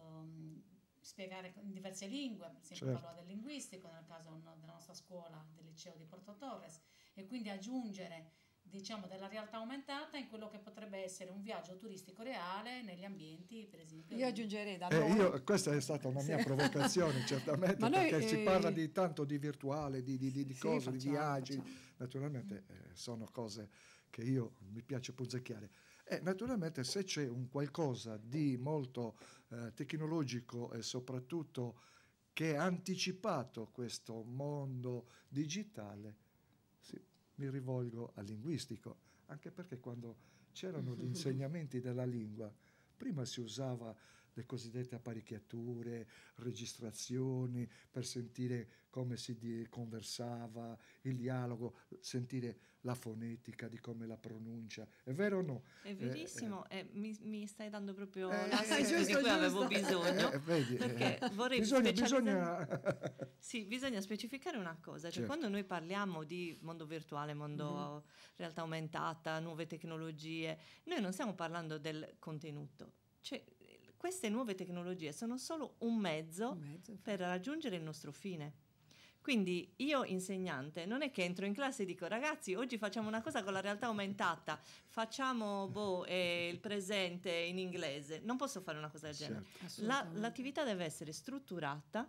Speaker 4: spiegare in diverse lingue, per esempio
Speaker 1: certo,
Speaker 4: parlo del linguistico nel caso della nostra scuola del liceo di Porto Torres, e quindi aggiungere diciamo della realtà aumentata in quello che potrebbe essere un viaggio turistico reale negli ambienti, per esempio.
Speaker 2: Io aggiungerei da noi.
Speaker 1: Questa è stata una mia provocazione, certamente,
Speaker 2: Ma noi,
Speaker 1: perché si parla di tanto di virtuale, di
Speaker 2: sì,
Speaker 1: cose, di viaggi,
Speaker 2: facciamo.
Speaker 1: naturalmente sono cose che mi piace punzecchiare. E naturalmente se c'è un qualcosa di molto tecnologico e soprattutto che ha anticipato questo mondo digitale, sì, mi rivolgo al linguistico, anche perché quando c'erano gli insegnamenti della lingua, prima si usava le cosiddette apparecchiature, registrazioni per sentire come si conversava, il dialogo, sentire la fonetica di come la pronuncia. È vero o no?
Speaker 3: È verissimo, mi stai dando proprio
Speaker 1: giusto,
Speaker 3: l'assist di cui avevo bisogno.
Speaker 1: Vedi,
Speaker 3: Perché vorrei
Speaker 1: bisogna
Speaker 3: Sì, bisogna specificare una cosa, cioè
Speaker 1: certo,
Speaker 3: quando noi parliamo di mondo virtuale, mondo realtà aumentata, nuove tecnologie, noi non stiamo parlando del contenuto, cioè queste nuove tecnologie sono solo un mezzo per raggiungere il nostro fine. Quindi io insegnante non è che entro in classe e dico ragazzi oggi facciamo una cosa con la realtà aumentata, facciamo il presente in inglese, non posso fare una cosa del genere.
Speaker 1: certo,
Speaker 3: L'attività deve essere strutturata,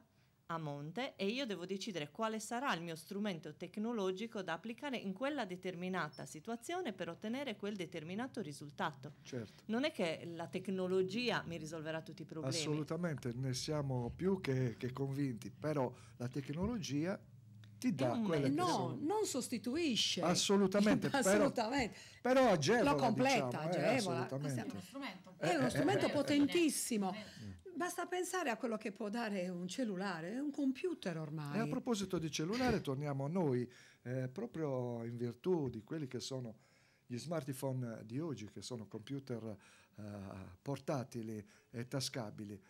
Speaker 3: a monte e io devo decidere quale sarà il mio strumento tecnologico da applicare in quella determinata situazione per ottenere quel determinato risultato.
Speaker 1: Certo.
Speaker 3: Non è che la tecnologia mi risolverà tutti i problemi.
Speaker 1: Assolutamente, ne siamo più che convinti, però la tecnologia ti dà
Speaker 3: un
Speaker 1: quelle che
Speaker 2: No,
Speaker 1: sono...
Speaker 2: non sostituisce.
Speaker 1: Assolutamente,
Speaker 2: Assolutamente.
Speaker 1: però agevola,
Speaker 2: Lo completa,
Speaker 1: diciamo,
Speaker 2: agevola.
Speaker 4: È
Speaker 1: assolutamente.
Speaker 4: uno strumento.
Speaker 2: È uno strumento potentissimo.
Speaker 4: Strumento.
Speaker 2: Basta pensare a quello che può dare un cellulare, è un computer
Speaker 1: E a
Speaker 2: ormai.
Speaker 1: proposito di cellulare, torniamo a noi, proprio in virtù di quelli che sono gli smartphone di oggi, che sono computer portatili e tascabili.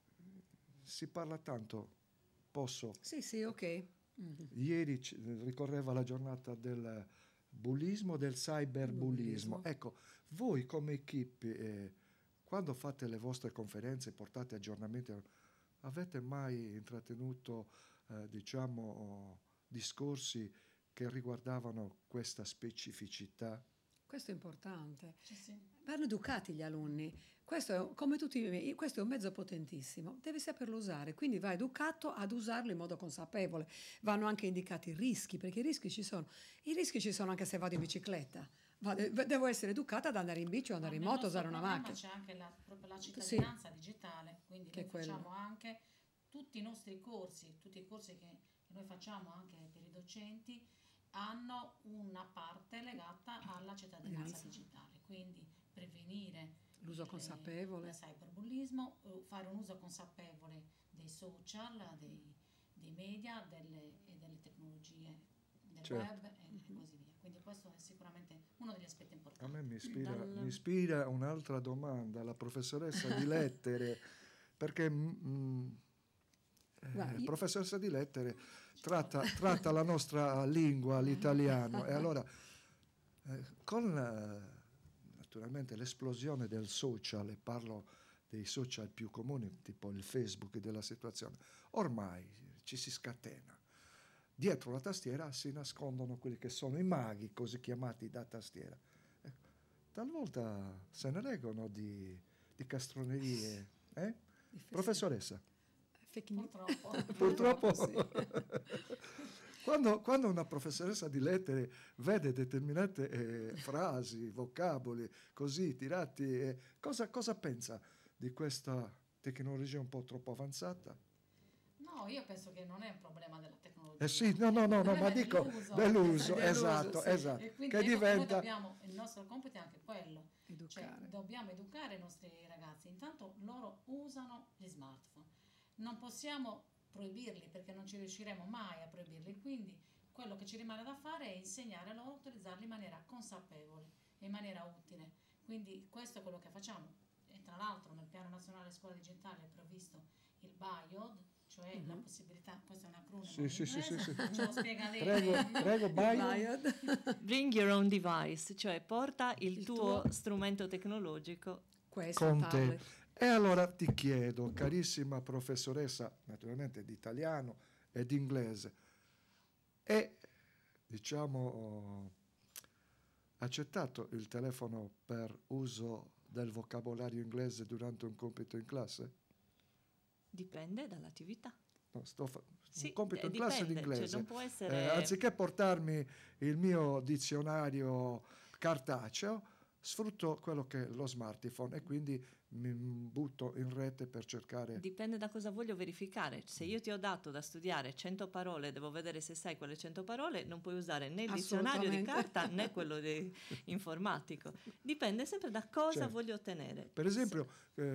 Speaker 1: Si parla tanto,
Speaker 2: Sì, ok.
Speaker 1: ieri ricorreva la giornata del bullismo, del cyberbullismo.
Speaker 2: Bullismo.
Speaker 1: Ecco, voi come equipe, quando fate le vostre conferenze, portate aggiornamenti, avete mai intrattenuto, diciamo, discorsi che riguardavano questa specificità?
Speaker 2: Questo è importante.
Speaker 4: Sì.
Speaker 2: Vanno educati gli alunni. Questo è, come tutti, questo è un mezzo potentissimo, devi saperlo usare, quindi va educato ad usarlo in modo consapevole. Vanno anche indicati i rischi, perché i rischi ci sono. I rischi ci sono anche se vado in bicicletta. Devo essere educata ad andare in bici o andare in moto, usare una macchina.
Speaker 4: C'è anche proprio la cittadinanza digitale, quindi
Speaker 2: Che
Speaker 4: noi
Speaker 2: quello.
Speaker 4: facciamo anche tutti i nostri corsi, tutti i corsi che noi facciamo anche per i docenti hanno una parte legata alla cittadinanza digitale, quindi prevenire
Speaker 2: L'uso consapevole.
Speaker 4: il cyberbullismo, fare un uso consapevole dei social, dei media e delle tecnologie del
Speaker 1: Certo.
Speaker 4: web e così via. Quindi questo è sicuramente uno degli aspetti
Speaker 1: A
Speaker 4: importanti.
Speaker 1: me mi ispira un'altra domanda, la professoressa di lettere, perché professoressa di lettere tratta la nostra lingua, l'italiano, e allora con naturalmente l'esplosione del social, e parlo dei social più comuni, tipo il Facebook della situazione, ormai ci si scatena. Dietro la tastiera si nascondono quelli che sono i maghi, così chiamati da tastiera. Talvolta se ne leggono di castronerie. Professoressa?
Speaker 2: Fake news.
Speaker 1: Purtroppo.
Speaker 2: Sì.
Speaker 1: Quando una professoressa di lettere vede determinate frasi, vocaboli così tirati, cosa pensa di questa tecnologia un po' troppo avanzata?
Speaker 4: No, io penso che non è un problema della tecnologia.
Speaker 1: Sì, no, ma dico dell'uso, esatto,
Speaker 2: sì.
Speaker 1: esatto,
Speaker 4: E quindi
Speaker 1: che diventa...
Speaker 4: il nostro compito è anche quello,
Speaker 2: Educare.
Speaker 4: cioè dobbiamo educare i nostri ragazzi, intanto loro usano gli smartphone, non possiamo proibirli perché non ci riusciremo mai a proibirli, quindi quello che ci rimane da fare è insegnare loro a utilizzarli in maniera consapevole e in maniera utile, quindi questo è quello che facciamo. E tra l'altro nel piano nazionale scuola digitale è previsto il BIOD, cioè la possibilità, questo è un acronimo
Speaker 1: Sì.
Speaker 4: ce lo spiega lei.
Speaker 1: Prego, Biod.
Speaker 3: Bring your own device, cioè porta il tuo
Speaker 2: tuo
Speaker 3: strumento tecnologico.
Speaker 2: Questo
Speaker 1: Con
Speaker 2: tablet.
Speaker 1: te. E allora ti chiedo, carissima professoressa, naturalmente di italiano e di inglese, è, diciamo, accettato il telefono per uso del vocabolario inglese durante un compito in classe?
Speaker 3: Dipende dall'attività.
Speaker 1: No,
Speaker 3: Sì,
Speaker 1: un compito in classe
Speaker 3: dipende,
Speaker 1: d'inglese.
Speaker 3: cioè non può essere...
Speaker 1: Anziché portarmi il mio dizionario cartaceo, sfrutto quello che è lo smartphone e quindi mi butto in rete per cercare...
Speaker 3: Dipende da cosa voglio verificare. Se io ti ho dato da studiare 100 parole, devo vedere se sai quelle 100 parole, non puoi usare né il dizionario di carta né quello informatico. Dipende sempre da cosa
Speaker 1: Certo.
Speaker 3: voglio ottenere.
Speaker 1: Per esempio,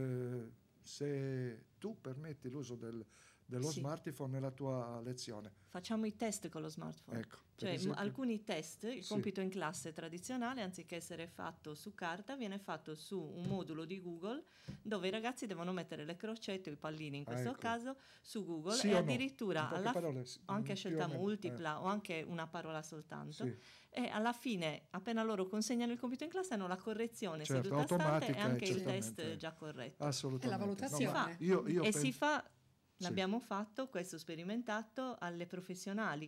Speaker 1: se tu permetti l'uso dello
Speaker 3: Sì.
Speaker 1: smartphone nella tua lezione.
Speaker 3: Facciamo i test con lo smartphone.
Speaker 1: Ecco, per
Speaker 3: Cioè,
Speaker 1: esempio.
Speaker 3: alcuni test, il
Speaker 1: Sì.
Speaker 3: compito in classe tradizionale, anziché essere fatto su carta, viene fatto su un modulo di Google dove i ragazzi devono mettere le crocette o i pallini, in questo
Speaker 1: Ecco.
Speaker 3: caso, su Google
Speaker 1: Sì
Speaker 3: e
Speaker 1: o no?
Speaker 3: addirittura
Speaker 1: In poche
Speaker 3: alla
Speaker 1: parole,
Speaker 3: o anche a
Speaker 1: più
Speaker 3: scelta
Speaker 1: o meno,
Speaker 3: multipla o anche una parola soltanto.
Speaker 1: Sì.
Speaker 3: E alla fine, appena loro consegnano il compito in classe, hanno la correzione
Speaker 1: Certo,
Speaker 3: seduta stante e
Speaker 1: automatica,
Speaker 3: anche il
Speaker 1: certamente.
Speaker 3: test già corretto.
Speaker 1: Assolutamente.
Speaker 2: E la valutazione.
Speaker 1: No, ma io
Speaker 3: E si fa,
Speaker 1: Sì.
Speaker 3: l'abbiamo fatto, questo sperimentato, alle professionali.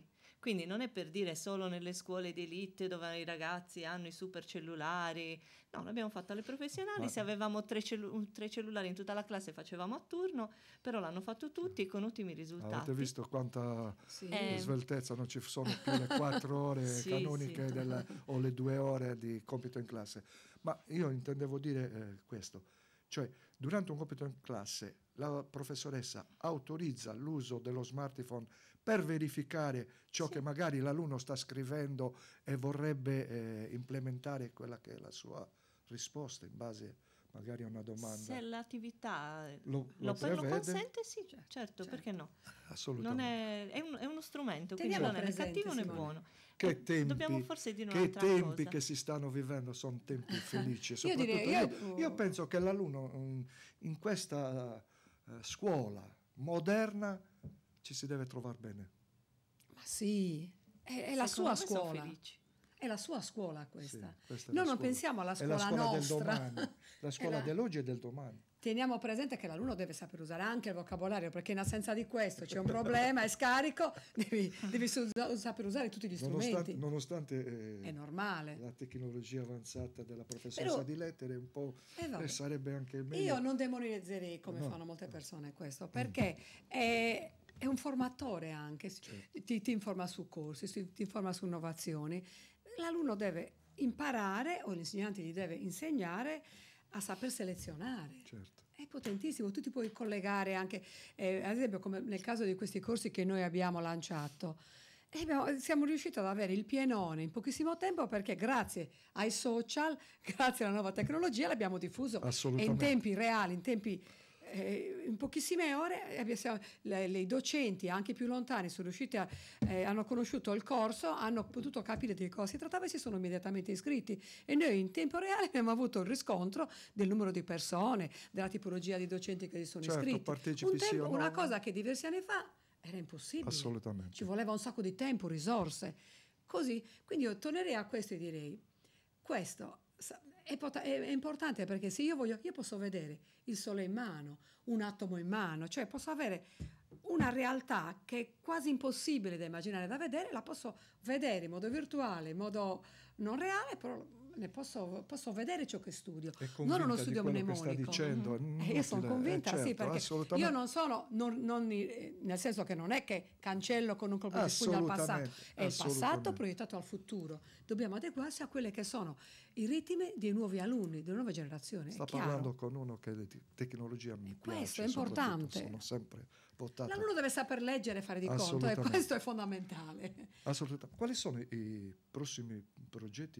Speaker 3: Quindi non è per dire solo nelle scuole di elite dove i ragazzi hanno i super cellulari, no, l'abbiamo fatto alle professionali, se avevamo tre cellulari in tutta la classe facevamo a turno, però l'hanno fatto tutti con ottimi risultati.
Speaker 1: Avete visto quanta
Speaker 2: Sì.
Speaker 1: sveltezza, non ci sono più le 4 ore
Speaker 3: Sì,
Speaker 1: canoniche
Speaker 3: sì.
Speaker 1: o le 2 ore di compito in classe. Ma io intendevo dire questo, cioè durante un compito in classe la professoressa autorizza l'uso dello smartphone per verificare ciò che magari l'alunno sta scrivendo e vorrebbe implementare quella che è la sua risposta in base magari a una domanda.
Speaker 3: Se l'attività
Speaker 1: lo
Speaker 3: lo
Speaker 1: prevede?
Speaker 3: consente, sì, certo, perché no?
Speaker 1: Assolutamente.
Speaker 3: È uno strumento,
Speaker 2: Teniamo
Speaker 3: quindi non è né
Speaker 2: presente,
Speaker 3: cattivo né
Speaker 2: Simone.
Speaker 3: buono.
Speaker 1: Che tempi,
Speaker 3: Dobbiamo forse dire
Speaker 1: che
Speaker 3: un'altra
Speaker 1: tempi
Speaker 3: cosa.
Speaker 1: che si stanno vivendo, sono tempi felici.
Speaker 2: Io
Speaker 1: Soprattutto
Speaker 2: direi,
Speaker 1: io penso che l'alunno in questa scuola moderna ci si deve trovare bene.
Speaker 2: ma sì, è la
Speaker 3: Secondo
Speaker 2: sua
Speaker 3: me sono
Speaker 2: scuola.
Speaker 3: felici.
Speaker 2: È la sua scuola questa.
Speaker 1: Sì, questa è
Speaker 2: Noi
Speaker 1: la
Speaker 2: non
Speaker 1: scuola.
Speaker 2: pensiamo alla
Speaker 1: È la
Speaker 2: scuola
Speaker 1: scuola del
Speaker 2: nostra.
Speaker 1: domani, la scuola dell'oggi e del domani.
Speaker 2: Teniamo presente che l'alunno deve saper usare anche il vocabolario, perché in assenza di questo c'è un problema, è scarico, devi saper usare tutti gli strumenti.
Speaker 1: Nonostante
Speaker 2: È normale.
Speaker 1: la tecnologia avanzata della professoressa
Speaker 2: Però-
Speaker 1: di lettere, un po'
Speaker 2: vabbè.
Speaker 1: sarebbe anche meglio.
Speaker 2: Io non demonizzerei come
Speaker 1: No.
Speaker 2: fanno molte persone questo, perché è un formatore anche,
Speaker 1: Certo.
Speaker 2: ti informa su corsi, ti informa su innovazioni. L'alunno deve imparare o l'insegnante gli deve insegnare a saper selezionare.
Speaker 1: Certo.
Speaker 2: È potentissimo, tu ti puoi collegare anche, ad esempio come nel caso di questi corsi che noi abbiamo lanciato. Siamo riusciti ad avere il pienone in pochissimo tempo perché grazie ai social, grazie alla nuova tecnologia l'abbiamo diffuso e in
Speaker 1: Assolutamente.
Speaker 2: tempi reali, in pochissime ore i docenti anche più lontani sono riusciti hanno conosciuto il corso, hanno potuto capire di cosa si trattava e si sono immediatamente iscritti e noi in tempo reale abbiamo avuto il riscontro del numero di persone, della tipologia di docenti che si sono
Speaker 1: Certo,
Speaker 2: iscritti.
Speaker 1: partecipi sì o no.
Speaker 2: Una cosa che diversi anni fa era impossibile.
Speaker 1: Assolutamente.
Speaker 2: Ci voleva un sacco di tempo, risorse. Così, quindi io tornerei a questo e direi, questo è importante perché se io posso vedere il sole in mano, un atomo in mano, cioè posso avere una realtà che è quasi impossibile da immaginare, da vedere, la posso vedere in modo virtuale, in modo non reale, però ne posso vedere ciò che studio. Non uno studio mnemonico.
Speaker 1: Sta dicendo,
Speaker 2: Io sono convinta,
Speaker 1: certo,
Speaker 2: sì, perché io non sono, nel senso che non è che cancello con un colpo di pugno al passato, è il passato proiettato al futuro. Dobbiamo adeguarsi a quelle che sono i ritmi dei nuovi alunni, delle nuove generazioni.
Speaker 1: Sta parlando con uno che le tecnologie mi piace.
Speaker 2: Questo è importante.
Speaker 1: Sono sempre votato.
Speaker 2: L'alunno deve saper leggere e fare di conto e questo è fondamentale.
Speaker 1: Assolutamente. Quali sono i prossimi progetti,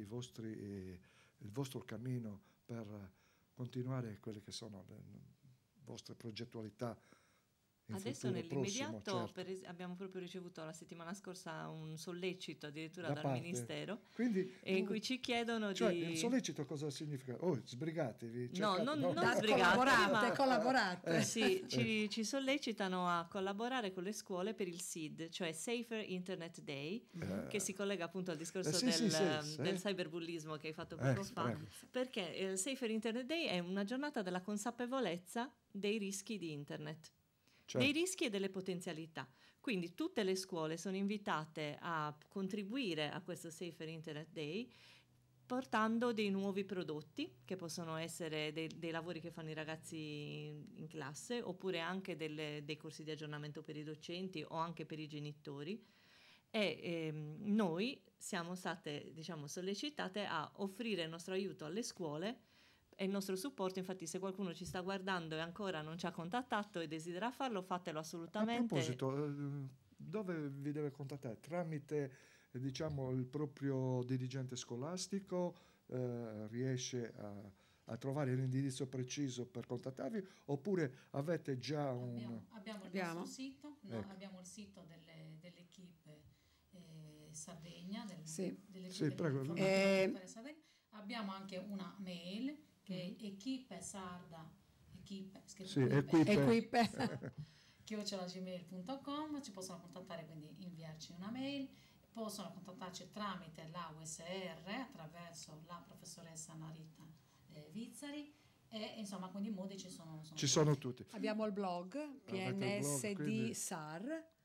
Speaker 1: il vostro cammino per continuare quelle che sono le vostre progettualità?
Speaker 3: Adesso nell'immediato
Speaker 1: certo.
Speaker 3: abbiamo proprio ricevuto la settimana scorsa un sollecito addirittura dal
Speaker 1: parte.
Speaker 3: Ministero.
Speaker 1: Quindi,
Speaker 3: in cui ci chiedono
Speaker 1: cioè,
Speaker 3: di...
Speaker 1: il sollecito cosa significa? Sbrigatevi.
Speaker 3: No, non sbrigate.
Speaker 2: Collaborate.
Speaker 3: Sì, ci sollecitano a collaborare con le scuole per il SID, cioè Safer Internet Day, che si collega appunto al discorso del cyberbullismo che hai fatto poco fa, perché il Safer Internet Day è una giornata della consapevolezza dei rischi di Internet. Certo. Dei rischi e delle potenzialità. Quindi tutte le scuole sono invitate a contribuire a questo Safer Internet Day portando dei nuovi prodotti che possono essere dei lavori che fanno i ragazzi in classe oppure anche dei corsi di aggiornamento per i docenti o anche per i genitori e noi siamo state sollecitate a offrire il nostro aiuto alle scuole e il nostro supporto. Infatti se qualcuno ci sta guardando e ancora non ci ha contattato e desidera farlo, fatelo assolutamente.
Speaker 1: A proposito, dove vi deve contattare? Tramite il proprio dirigente scolastico riesce a trovare l'indirizzo preciso per contattarvi oppure avete già
Speaker 4: abbiamo il nostro sito, abbiamo il sito dell'equipe Sardegna, dell'equipe Sardegna. Abbiamo anche una mail che è @gmail.com. Ci possono contattare, quindi inviarci una mail, possono contattarci tramite la USR attraverso la professoressa Narita Vizzari e insomma quindi i modi ci sono
Speaker 1: ci sono tutti.
Speaker 2: Abbiamo il blog pnsdsar.it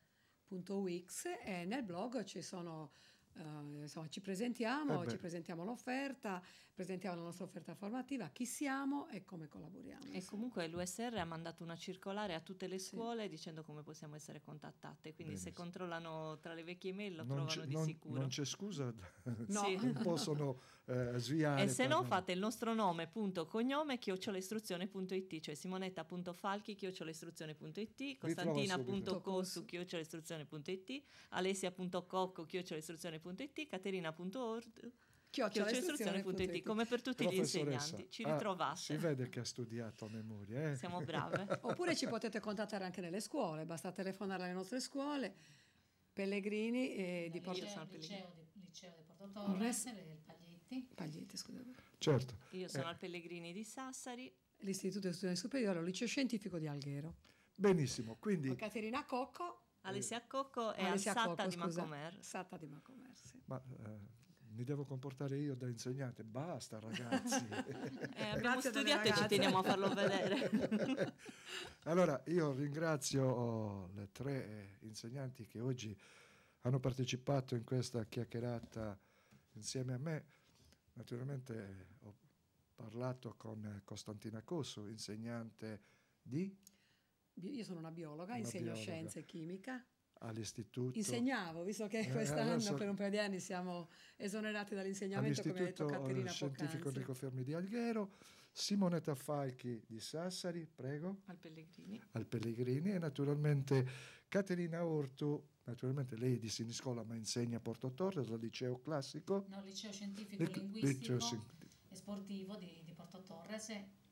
Speaker 2: www.wix, e nel blog ci sono insomma, ci presentiamo l'offerta, presentiamo la nostra offerta formativa, chi siamo e come collaboriamo.
Speaker 3: E comunque l'USR ha mandato una circolare a tutte le scuole dicendo come possiamo essere contattate, quindi se controllano tra le vecchie email lo trovano di sicuro.
Speaker 1: Non c'è scusa,
Speaker 2: No.
Speaker 3: Sì.
Speaker 1: non possono sviare.
Speaker 3: E se no fate il nostro nome punto cognome @istruzione.it, cioè simonetta.falchi @istruzione.it, costantina.cosu @istruzione.it, alessia.cocco @istruzione.it, caterina.ord @istruzione.it, come per tutti gli insegnanti. Ci ritrovate.
Speaker 1: Si vede che ha studiato a memoria.
Speaker 3: Siamo brave.
Speaker 2: Oppure ci potete contattare anche nelle scuole, basta telefonare alle nostre scuole. Pellegrini di Porto
Speaker 4: liceo di Porto Torres, il
Speaker 2: Paglietti, scusate.
Speaker 1: Certo.
Speaker 3: Io sono al Pellegrini di Sassari.
Speaker 2: L'Istituto di Studi Superiori, al Liceo Scientifico di Alghero.
Speaker 1: Benissimo, quindi
Speaker 2: Caterina Cocco,
Speaker 3: Alessia Cocco e
Speaker 2: Alessia
Speaker 3: Satta
Speaker 2: Cocco,
Speaker 3: di
Speaker 2: scusa.
Speaker 3: Macomer.
Speaker 2: Satta di Macomer, sì.
Speaker 1: ma mi devo comportare io da insegnante? Basta, ragazzi.
Speaker 3: Abbiamo
Speaker 2: Grazie delle
Speaker 3: studiato e ci
Speaker 2: ragazze.
Speaker 3: teniamo a farlo vedere.
Speaker 1: Allora, io ringrazio le 3 insegnanti che oggi hanno partecipato in questa chiacchierata insieme a me. Naturalmente ho parlato con Costantina Cosu, insegnante
Speaker 2: Io sono una biologa,
Speaker 1: Una
Speaker 2: insegno
Speaker 1: biologa.
Speaker 2: scienze e chimica.
Speaker 1: all'istituto.
Speaker 2: Insegnavo, visto che quest'anno
Speaker 1: adesso-
Speaker 2: per un paio di anni siamo esonerati dall'insegnamento, come ha detto
Speaker 1: all'Istituto
Speaker 2: Caterina
Speaker 1: Scientifico
Speaker 2: poc'anzi.
Speaker 1: Enrico Fermi di Alghero, Simonetta Falchi di Sassari, prego,
Speaker 3: Al Pellegrini.
Speaker 1: al Pellegrini, e naturalmente Caterina Ortu, naturalmente lei è di Siniscola ma insegna a Porto Torres al liceo classico.
Speaker 4: No, liceo scientifico
Speaker 1: Lic-
Speaker 4: linguistico
Speaker 1: liceo
Speaker 4: e sportivo di Porto Torres,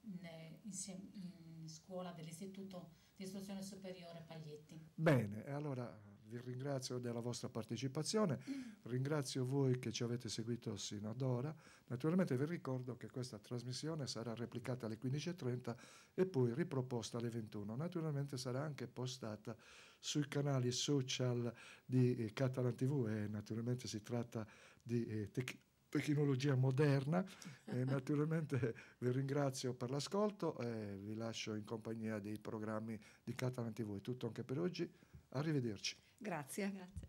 Speaker 4: in scuola dell'Istituto di Istruzione Superiore Paglietti.
Speaker 1: Bene, e allora vi ringrazio della vostra partecipazione, ringrazio voi che ci avete seguito sino ad ora. Naturalmente vi ricordo che questa trasmissione sarà replicata alle 15:30 e poi riproposta alle 21. Naturalmente sarà anche postata sui canali social di Catalan TV, e naturalmente si tratta di tecnologia moderna. E naturalmente vi ringrazio per l'ascolto e vi lascio in compagnia dei programmi di Catalan TV. È tutto anche per oggi. Arrivederci.
Speaker 2: Grazie.
Speaker 3: Grazie.